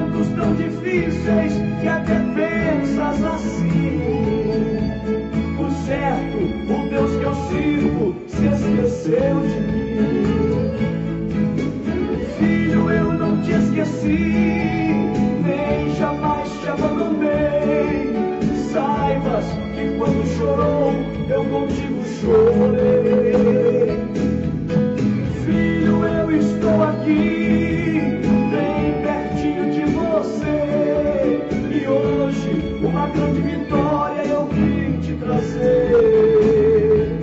A: difíceis que até pensas assim. Por certo, o Deus que eu sirvo se esqueceu de mim. Filho, eu não te esqueci, nem jamais te abandonei. Saibas que quando chorou, eu contigo chorei. Filho, eu estou aqui, bem pertinho de você. E hoje, uma grande vitória eu vim te trazer.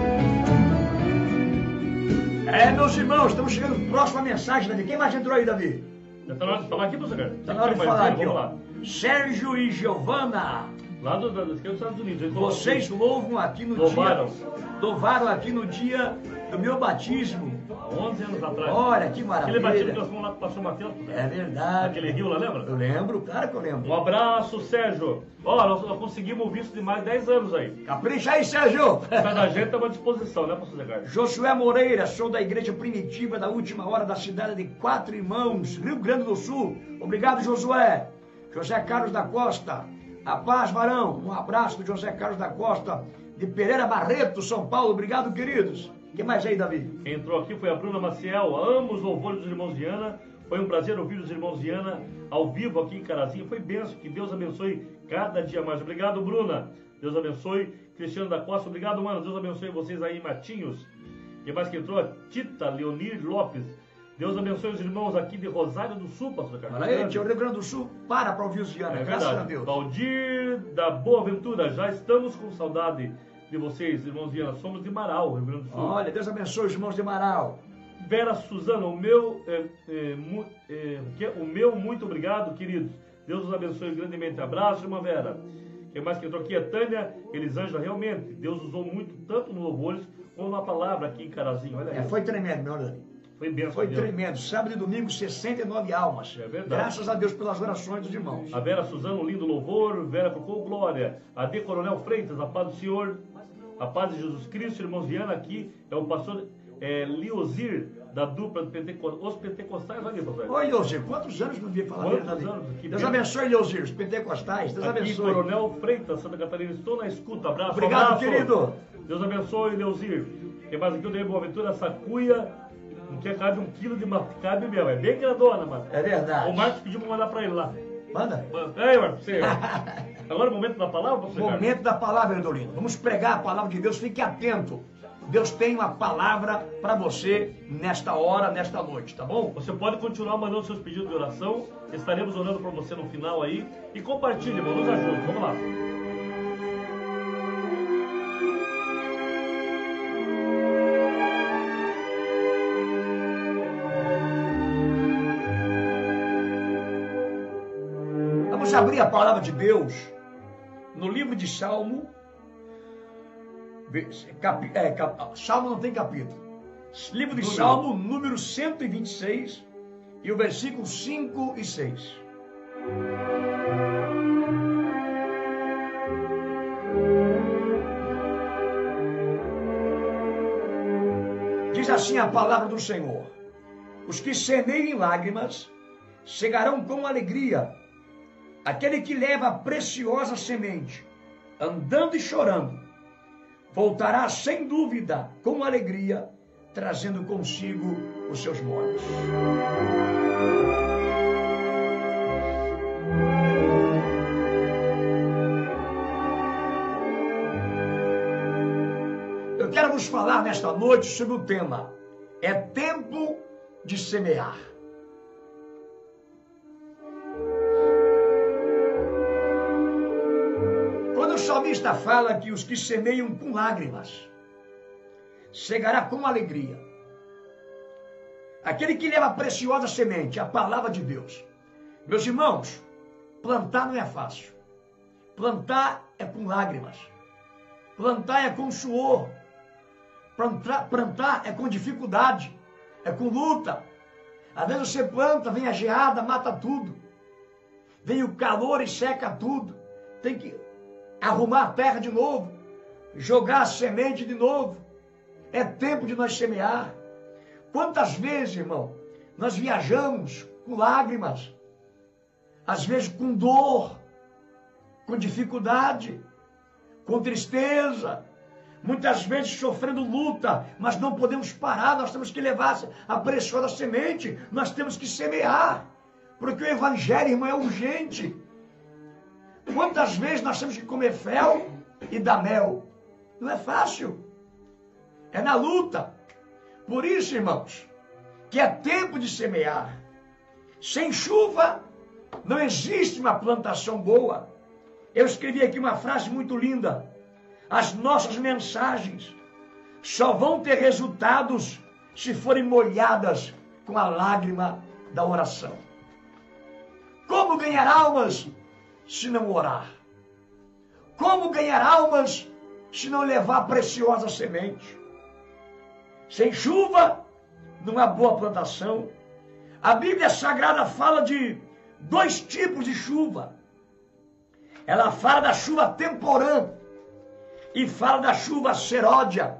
C: Meus irmãos, estamos chegando próximo à mensagem, Davi. Quem mais entrou aí, Davi?
B: Já está na hora de falar aqui, professor?
C: Está na hora de falar aqui,
B: vamos
C: ó.
B: lá.
C: Sérgio e Giovana.
B: Lá dos Estados Unidos. Eles
C: Vocês louvam aqui no
B: Louvaram.
C: dia. Louvaram aqui no dia do meu batismo.
B: Há 11 anos atrás.
C: Olha que maravilha.
B: Aquele batismo que nós fomos lá para São Mateus.
C: É verdade.
B: Aquele rio lá, lembra?
C: Eu lembro, claro que eu lembro.
B: Um abraço, Sérgio. Ó, nós conseguimos o visto de mais 10 anos aí.
C: Capricha aí, Sérgio.
B: Cada gente está à disposição, né, professor Zé Carlos?
C: Josué Moreira, sou da igreja primitiva da última hora da cidade de Quatro Irmãos, Rio Grande do Sul. Obrigado, Josué. José Carlos da Costa. A paz, varão. Um abraço do José Carlos da Costa, de Pereira Barreto, São Paulo. Obrigado, queridos. O que mais aí, Davi?
B: Quem entrou aqui foi a Bruna Maciel. Amo os louvores dos irmãos Viana. Foi um prazer ouvir os irmãos Viana ao vivo aqui em Carazinho. Foi benção. Que Deus abençoe cada dia mais. Obrigado, Bruna. Deus abençoe. Cristiano da Costa. Obrigado, mano. Deus abençoe vocês aí em Matinhos. Quem mais que entrou? A Tita Leonir Lopes. Deus abençoe os irmãos aqui de Rosário do Sul, pastor Carlos.
C: Olha aí, tio, Rio Grande do Sul, para ouvir os Viana,
B: É
C: graças
B: verdade.
C: a Deus.
B: Valdir da Boa Ventura, já estamos com saudade de vocês, irmãos Viana. Somos de Marau, Rio Grande do Sul.
C: Olha, Deus abençoe os irmãos de Marau.
B: Vera Suzana, o meu muito obrigado, queridos. Deus os abençoe grandemente. Abraço, irmã Vera. Quem mais que entrou aqui é Tânia Elisângela. Realmente, Deus usou muito, tanto no louvores, como na palavra aqui em Carazinho. Olha aí.
C: Foi tremendo, meu Davi.
B: Foi benção.
C: Foi tremendo. Sábado e domingo, 69 almas.
B: É verdade.
C: Graças a Deus pelas orações dos irmãos.
B: A Vera Suzana, um lindo louvor. Vera colocou glória. A D. Coronel Freitas, a paz do Senhor. A paz de Jesus Cristo. Irmãos Viana, aqui é o pastor Liozir, da dupla os pentecostais. Olha aí, pastor.
C: Oi, Liozir, quantos anos não vi falar dele, Davi?
B: Quantos anos? Que
C: Deus
B: bem.
C: abençoe, Liozir, os pentecostais. Deus
B: Aqui,
C: abençoe.
B: Coronel Freitas, Santa Catarina. Estou na escuta. Abraço.
C: Obrigado,
B: abraço.
C: querido.
B: Deus abençoe, Leozir. Quem mais aqui? O Dei Boaventura, Sacuia. Não quer cabe 1 quilo de cabe mesmo. É bem grandona, mano.
C: É verdade.
B: O Marcos pediu pra mandar pra ele lá.
C: Manda.
B: Aí, Marcos, você. Agora é o momento da palavra, pastor Carlos?
C: Momento da palavra, Edolino. Vamos pregar a palavra de Deus. Fique atento. Deus tem uma palavra para você nesta hora, nesta noite, tá bom?
B: Você pode continuar mandando seus pedidos de oração. Estaremos orando por você no final aí. E compartilhe, irmão. Nos ajude. Vamos lá.
C: Vamos abrir a palavra de Deus no livro de Salmo. Salmo não tem capítulo. Livro de Salmo, número 126, e o versículo 5 e 6. Diz assim a palavra do Senhor: os que semeiam em lágrimas chegarão com alegria. Aquele que leva a preciosa semente, andando e chorando, voltará sem dúvida com alegria, trazendo consigo os seus molhos. Eu quero vos falar nesta noite sobre o tema: é tempo de semear. Quando o salmista fala que os que semeiam com lágrimas chegará com alegria. Aquele que leva a preciosa semente, a palavra de Deus. Meus irmãos, plantar não é fácil. Plantar é com lágrimas. Plantar é com suor. Plantar é com dificuldade. É com luta. Às vezes você planta, vem a geada, mata tudo. Vem o calor e seca tudo. Tem que arrumar a terra de novo. Jogar a semente de novo. É tempo de nós semear. Quantas vezes, irmão, nós viajamos com lágrimas. às vezes com dor, com dificuldade, com tristeza, muitas vezes sofrendo luta, mas não podemos parar, nós temos que levar a preciosa semente, nós temos que semear, porque o evangelho, irmão, é urgente. Quantas vezes nós temos que comer fel e dar mel? Não é fácil, é na luta. Por isso, irmãos, que é tempo de semear. Sem chuva, não existe uma plantação boa. Eu escrevi aqui uma frase muito linda. As nossas mensagens só vão ter resultados se forem molhadas com a lágrima da oração. Como ganhar almas se não orar? Como ganhar almas se não levar a preciosa semente? Sem chuva, não há boa plantação. A Bíblia Sagrada fala de 2 tipos de chuva. Ela fala da chuva temporã e fala da chuva seródia.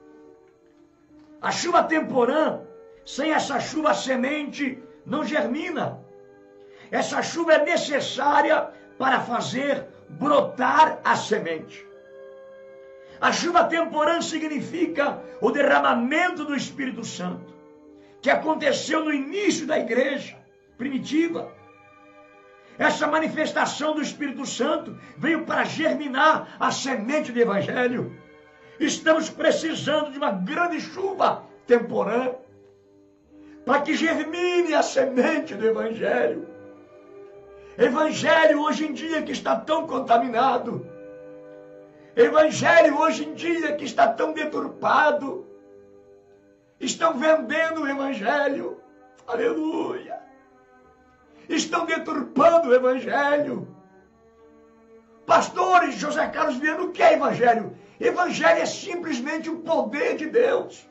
C: A chuva temporã, sem essa chuva a semente não germina. Essa chuva é necessária para fazer brotar a semente. A chuva temporã significa o derramamento do Espírito Santo, que aconteceu no início da igreja primitiva. Essa manifestação do Espírito Santo veio para germinar a semente do Evangelho. Estamos precisando de uma grande chuva temporã para que germine a semente do Evangelho. Evangelho hoje em dia que está tão contaminado. Evangelho hoje em dia que está tão deturpado. Estão vendendo o Evangelho. Aleluia. Estão deturpando o Evangelho. Pastores, José Carlos Viana, o que é Evangelho? Evangelho é simplesmente o poder de Deus.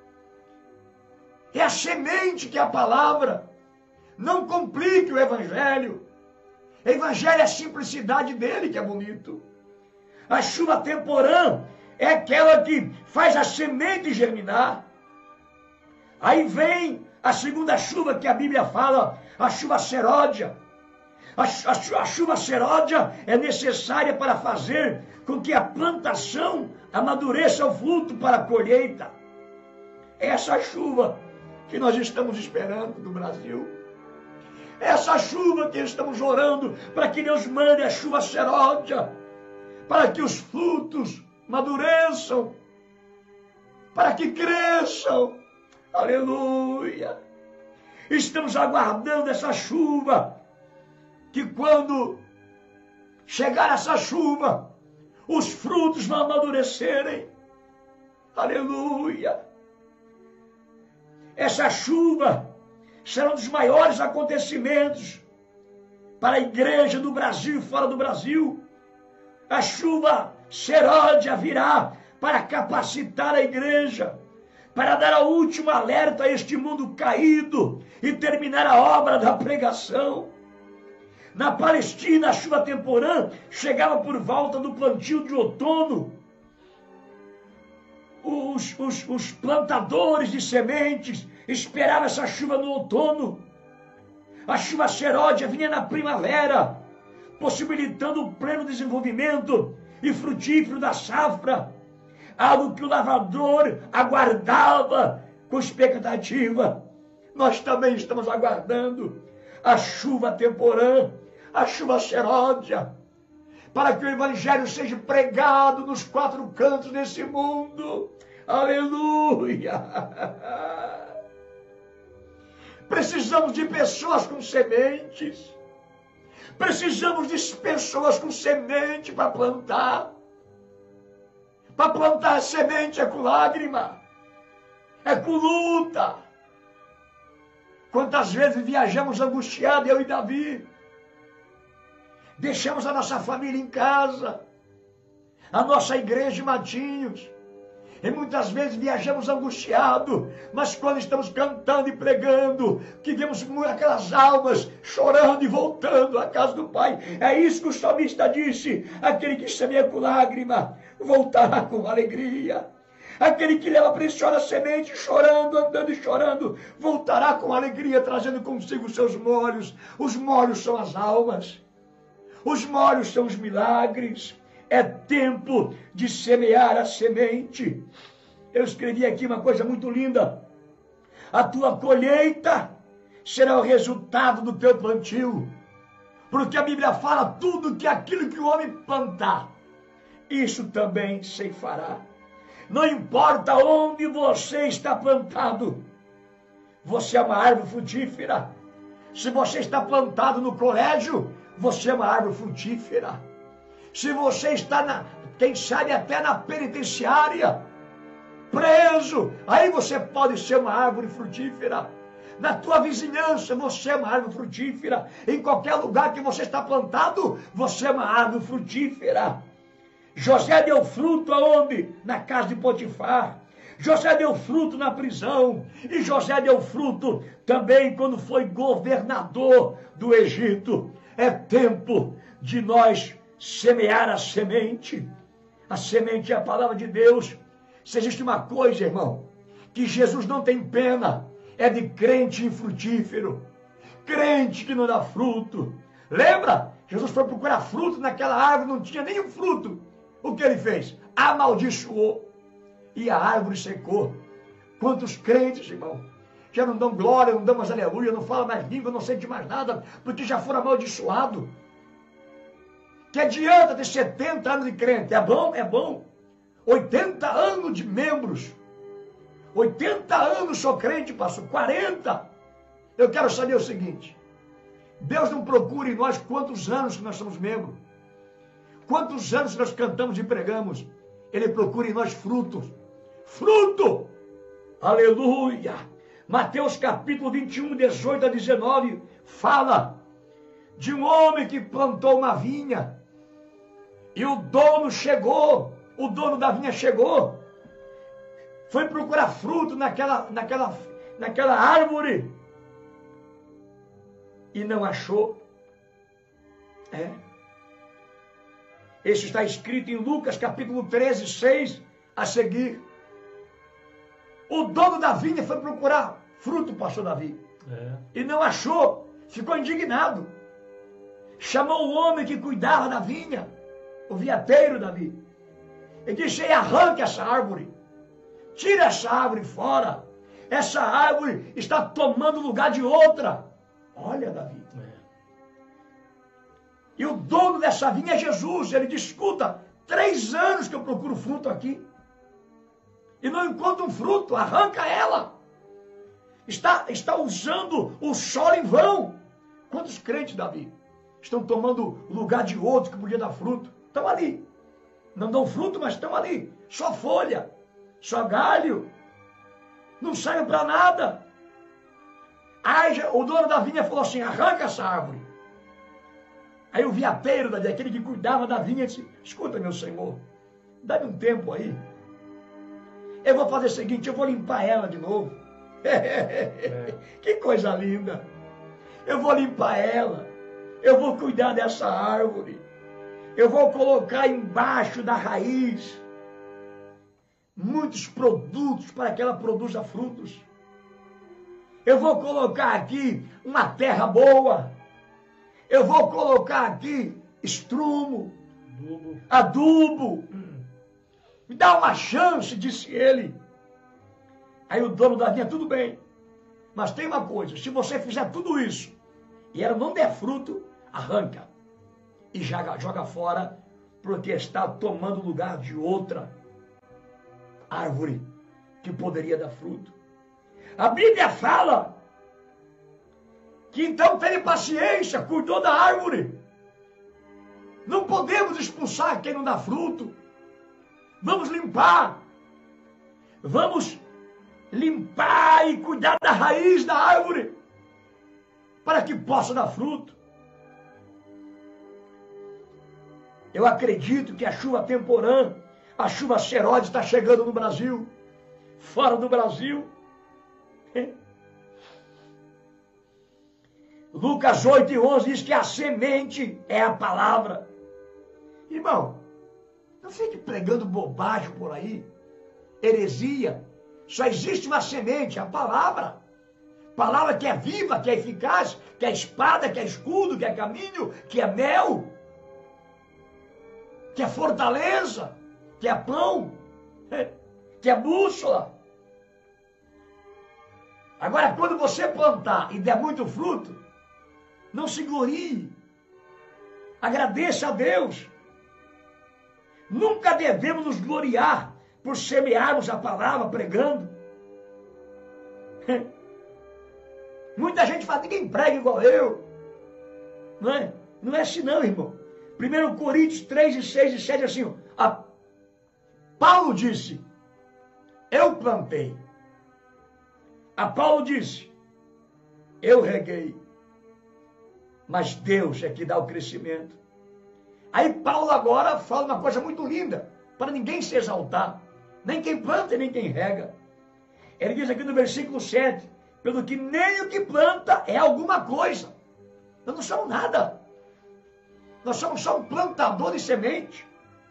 C: É a semente que é a palavra. Não complique o Evangelho. Evangelho é a simplicidade dele que é bonito. A chuva temporã é aquela que faz a semente germinar. Aí vem a segunda chuva que a Bíblia fala, a chuva seródia. A chuva seródia é necessária para fazer com que a plantação amadureça o fruto para a colheita. É essa chuva que nós estamos esperando do Brasil. É essa chuva que estamos orando para que Deus mande a chuva seródia, para que os frutos madureçam, para que cresçam. Aleluia! Estamos aguardando essa chuva, que quando chegar essa chuva, os frutos vão amadurecerem. Aleluia! Essa chuva será um dos maiores acontecimentos para a igreja do Brasil e fora do Brasil. A chuva seródia virá para capacitar a igreja, para dar o último alerta a este mundo caído e terminar a obra da pregação. Na Palestina, a chuva temporã chegava por volta do plantio de outono. Os plantadores de sementes esperavam essa chuva no outono. A chuva seródia vinha na primavera, possibilitando o pleno desenvolvimento e frutífero da safra, algo que o lavrador aguardava com expectativa. Nós também estamos aguardando a chuva temporã, a chuva seródia, para que o Evangelho seja pregado nos 4 cantos desse mundo. Aleluia! Precisamos de pessoas com sementes. Precisamos de pessoas com semente para plantar. Para plantar a semente é com lágrima, é com luta. Quantas vezes viajamos angustiados, eu e Davi. Deixamos a nossa família em casa, a nossa igreja em Matinhos. E muitas vezes viajamos angustiados, mas quando estamos cantando e pregando, que vemos aquelas almas chorando e voltando à casa do Pai. É isso que o salmista disse: aquele que semeia com lágrima voltará com alegria. Aquele que leva preciosa semente, chorando, andando e chorando, voltará com alegria, trazendo consigo os seus molhos. Os molhos são as almas. Os molhos são os milagres. É tempo de semear a semente. Eu escrevi aqui uma coisa muito linda. A tua colheita será o resultado do teu plantio. Porque a Bíblia fala tudo que aquilo que o homem plantar, isso também ceifará. Não importa onde você está plantado, você é uma árvore frutífera. Se você está plantado no colégio, você é uma árvore frutífera. Se você está, quem sabe até na penitenciária, preso, aí você pode ser uma árvore frutífera. Na tua vizinhança, você é uma árvore frutífera. Em qualquer lugar que você está plantado, você é uma árvore frutífera. José deu fruto aonde? Na casa de Potifar. José deu fruto na prisão. E José deu fruto também quando foi governador do Egito. É tempo de nós semear a semente. A semente é a palavra de Deus. Se existe uma coisa, irmão, que Jesus não tem pena, é de crente infrutífero. Crente que não dá fruto. Lembra? Jesus foi procurar fruto naquela árvore, não tinha nenhum fruto. O que ele fez? Amaldiçoou. E a árvore secou. Quantos crentes, irmão, já não dão glória, não dão mais aleluia, não falam mais língua, não sentem mais nada, porque já foram amaldiçoados. Que adianta ter 70 anos de crente? É bom? É bom. 80 anos de membros. 80 anos sou crente, pastor. 40. Eu quero saber o seguinte. Deus não procura em nós quantos anos que nós somos membros. Quantos anos nós cantamos e pregamos. Ele procura em nós frutos. Fruto! Aleluia! Mateus capítulo 21, 18 a 19, fala de um homem que plantou uma vinha. E o dono chegou. O dono da vinha chegou. Foi procurar fruto naquela árvore. E não achou. Isso está escrito em Lucas capítulo 13, 6 a seguir. O dono da vinha foi procurar fruto, pastor Davi. E não achou. Ficou indignado. Chamou o homem que cuidava da vinha, o vinhateiro Davi. E disse: arranque essa árvore. Tira essa árvore fora. Essa árvore está tomando o lugar de outra. Olha, Davi. E o dono dessa vinha é Jesus. Ele diz: escuta, 3 anos que eu procuro fruto aqui. E não encontro um fruto. Arranca ela. Está usando o solo em vão. Quantos crentes, Davi, estão tomando o lugar de outros que podia dar fruto? Estão ali. Não dão fruto, mas estão ali. Só folha. Só galho. Não serve para nada. Aí o dono da vinha falou assim: arranca essa árvore. Aí o vinhateiro, aquele que cuidava da vinha, disse: escuta, meu senhor, dá-me um tempo aí. Eu vou fazer o seguinte, eu vou limpar ela de novo. Que coisa linda. Eu vou limpar ela. Eu vou cuidar dessa árvore. Eu vou colocar embaixo da raiz muitos produtos para que ela produza frutos. Eu vou colocar aqui uma terra boa. Eu vou colocar aqui estrumo, adubo. Me dá uma chance, disse ele. Aí o dono da vinha: tudo bem, mas tem uma coisa, se você fizer tudo isso e ela não der fruto, arranca e joga fora, porque está tomando o lugar de outra árvore que poderia dar fruto. A Bíblia fala que então teve paciência, cuidou da árvore. Não podemos expulsar quem não dá fruto. Vamos limpar. Vamos limpar e cuidar da raiz da árvore, para que possa dar fruto. Eu acredito que a chuva temporã, a chuva seróide está chegando no Brasil, fora do Brasil. Lucas 8:11 diz que a semente é a palavra. Irmão, não fique pregando bobagem por aí. heresia. Só existe uma semente, a palavra. Palavra que é viva, que é eficaz, que é espada, que é escudo, que é caminho, que é mel, que é fortaleza, que é pão, que é bússola. Agora, quando você plantar e der muito fruto, não se glorie. Agradeça a Deus. Nunca devemos nos gloriar por semearmos a palavra pregando. Muita gente fala, ninguém prega igual eu. Não é? Não é assim não, irmão. 1 Coríntios 3, 6 e 7, assim, Paulo disse, eu plantei. A Paulo disse, eu reguei. Mas Deus é que dá o crescimento. Aí Paulo agora fala uma coisa muito linda, para ninguém se exaltar. Nem quem planta e nem quem rega. Ele diz aqui no versículo 7, pelo que nem o que planta é alguma coisa. Nós não somos nada. Nós somos só um plantador de semente.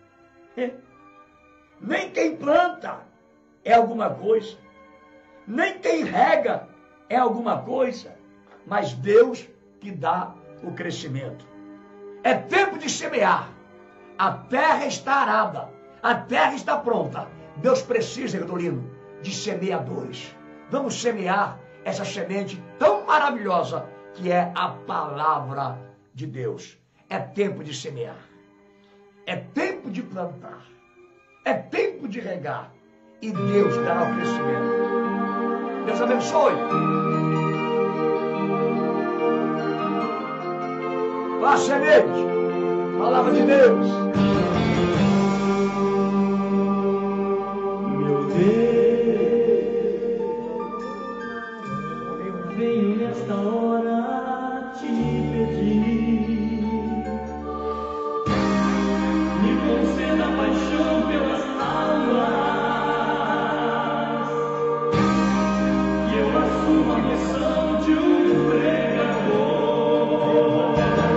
C: Nem quem planta é alguma coisa. Nem quem rega é alguma coisa. Mas Deus que dá o crescimento. É tempo de semear. A terra está arada. A terra está pronta. Deus precisa, Redolino, de semeadores. Vamos semear essa semente tão maravilhosa que é a palavra de Deus. É tempo de semear. É tempo de plantar. É tempo de regar. E Deus dará o crescimento. Deus abençoe. Vá, semente. Palavra de Deus.
F: Meu Deus, venho nesta hora te pedir. Me conceda paixão pelas almas. Que eu assuma a missão de um pregador.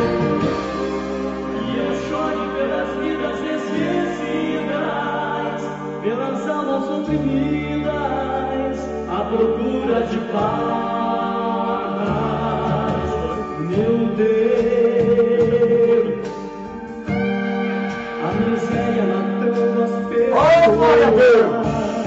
F: Que eu chore pelas vidas esquecidas, pelas almas oprimidas, à procura de paz. Meu Deus, a miséria matando as pessoas,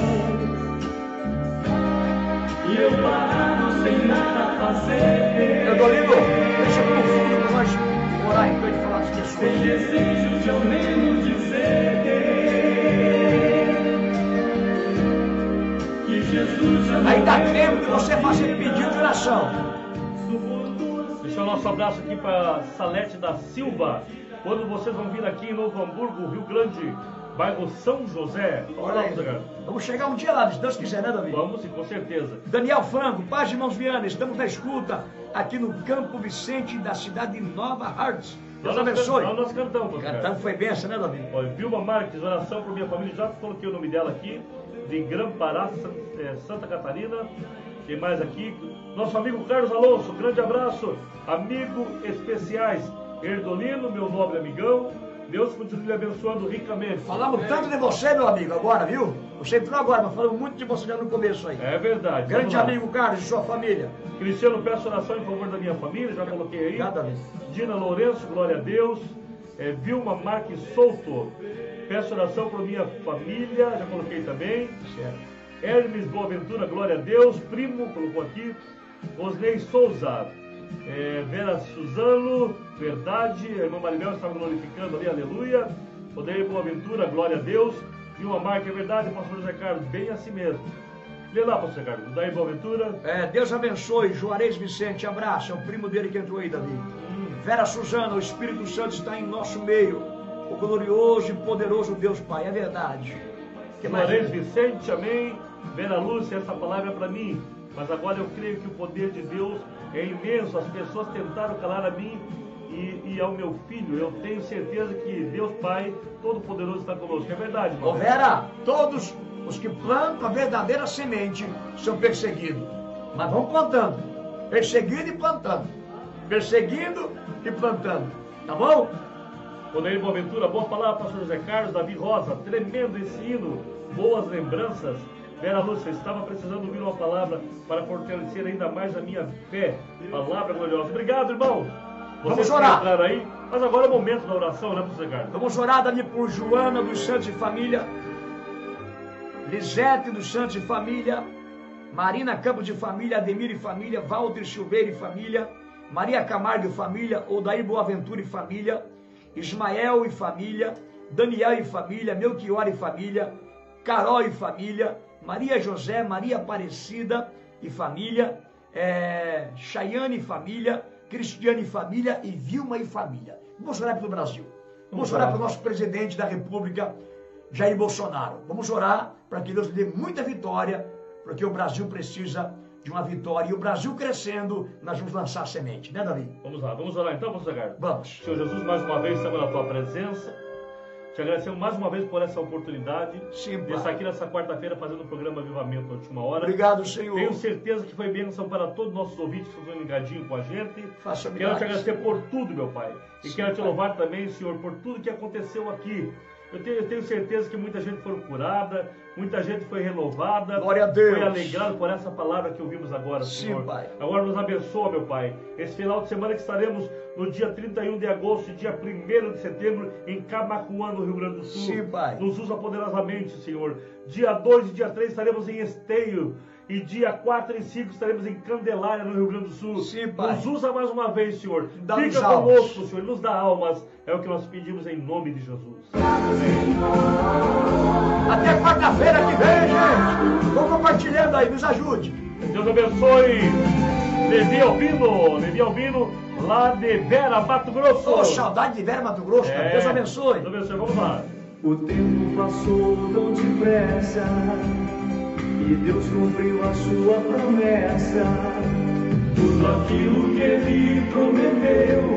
F: e eu parado sem nada fazer.
C: Redolino, deixa eu no fundo para nós orar em frente de falar das
F: Sem
C: pessoas.
F: desejo de ao menos dizer que Jesus já
C: Aí dá tempo de você fazer pedido de oração.
B: Deixa o nosso abraço aqui para Salete da Silva. Quando vocês vão vir aqui em Novo Hamburgo, Rio Grande, bairro São José.
C: Olha aí, vamos chegar um dia lá, se Deus quiser, né, Davi?
B: Vamos, sim, com certeza.
C: Daniel Franco, paz de irmãos Viana, estamos na escuta aqui no Campo Vicente da cidade de Nova Hartz. Deus abençoe.
B: Nós cantamos.
C: Cantamos foi benção, né, Davi?
B: Olha, Vilma Marques, oração por minha família. Já coloquei o nome dela aqui, de Grã-Pará, Santa Catarina. Tem mais aqui. Nosso amigo Carlos Alonso, grande abraço. Amigo especiais. Erdolino, meu nobre amigão. Deus continue lhe abençoando ricamente.
C: Falamos tanto de você, meu amigo, agora, viu? Você entrou agora, mas falamos muito de você já no começo aí.
B: É verdade.
C: Grande amigo Carlos e sua família.
B: Cristiano, peço oração em favor da minha família, já coloquei aí.
C: Cada vez.
B: Dina Lourenço, glória a Deus. Vilma Marques Souto, peço oração para minha família, já coloquei também.
C: Certo.
B: Hermes Boaventura, glória a Deus. Primo, colocou aqui. Osnei Souza. Vera Suzano, verdade. A irmã Maribel estava glorificando ali, aleluia. Odeio Boaventura, glória a Deus. Vilma Marques, é verdade, pastor José Carlos, bem assim mesmo. Lê lá, pastor José Carlos, daí Boaventura.
C: Deus abençoe, Juarez Vicente, abraço, é o primo dele que entrou aí, Davi. Vera Suzana, o Espírito Santo está em nosso meio. O glorioso e poderoso Deus Pai, é verdade. Que mais?
B: Juarez Vicente, amém. Vera Lúcia, essa palavra é para mim. Mas agora eu creio que o poder de Deus é imenso. As pessoas tentaram calar a mim e ao meu filho. Eu tenho certeza que Deus Pai Todo-Poderoso está conosco. É verdade, irmão.
C: Ô Vera, todos os que plantam a verdadeira semente são perseguidos. Mas vão plantando. Perseguindo e plantando. Perseguindo e plantando. Tá bom?
B: Odeio Boaventura, boa palavra, pastor José Carlos. Davi Rosa, tremendo esse hino. boas lembranças. Vera Lúcia, estava precisando ouvir uma palavra para fortalecer ainda mais a minha fé. Palavra gloriosa. Obrigado, irmão.
C: Vamos orar.
B: Entraram aí, mas agora é o momento da oração, né, professor Ricardo?
C: Vamos orar, Davi, por Joana dos Santos e Família, Lisete dos Santos e Família, Marina Campos de Família, Ademir e Família, Walter Silveira e Família, Maria Camargo e Família, Odair Boaventura e Família, Ismael e Família, Daniel e Família, Melchior e Família, Carol e Família, Maria José, Maria Aparecida e Família, Chayane e Família, Cristiane e Família e Vilma e Família. Vamos orar pelo Brasil. Vamos orar pelo nosso presidente da República, Jair Bolsonaro. Vamos orar para que Deus lhe dê muita vitória, porque o Brasil precisa de uma vitória. E o Brasil crescendo, nós vamos lançar a semente, né, Davi?
B: Vamos lá, vamos orar então, professor Ricardo?
C: Vamos.
B: Senhor Jesus, mais uma vez estamos na tua presença. Te agradecemos mais uma vez por essa oportunidade.
C: Sim,
B: de estar aqui nessa quarta-feira fazendo o programa Avivamento na Última Hora.
C: Obrigado, Senhor.
B: Tenho certeza que foi bênção para todos os nossos ouvintes que estão ligadinhos com a gente.
C: Faça
B: Quero te
C: milagres.
B: agradecer por tudo, meu Pai. E
C: Sim,
B: quero te
C: Pai.
B: louvar também, Senhor, por tudo que aconteceu aqui. Eu tenho certeza que muita gente foi curada, muita gente foi renovada.
C: Glória a Deus.
B: Foi alegrado por essa palavra que ouvimos agora,
C: Sim,
B: Senhor.
C: Pai.
B: Agora nos abençoa, meu Pai. Esse final de semana que estaremos no dia 31 de agosto e dia 1º de setembro em Camaquã, no Rio Grande do Sul.
C: Sim, Pai.
B: Nos usa poderosamente, Senhor. Dia 2 e dia 3 estaremos em Esteio. E dia 4 e 5 estaremos em Candelária, no Rio Grande do Sul.
C: Sim, Pai.
B: Nos usa mais uma vez, Senhor.
C: Dá-nos
B: Fica
C: almas.
B: conosco, Senhor. Nos dá almas. É o que nós pedimos em nome de Jesus.
C: Até quarta-feira que vem, gente. Vão compartilhando aí, nos ajude.
B: Deus abençoe. Levi Albino, lá de Vera, Mato Grosso.
C: Ô, saudade de Vera, Mato Grosso, cara. Deus abençoe.
B: Deus abençoe. Vamos lá.
A: O tempo passou tão depressa e Deus cumpriu a sua promessa. Tudo aquilo que Ele prometeu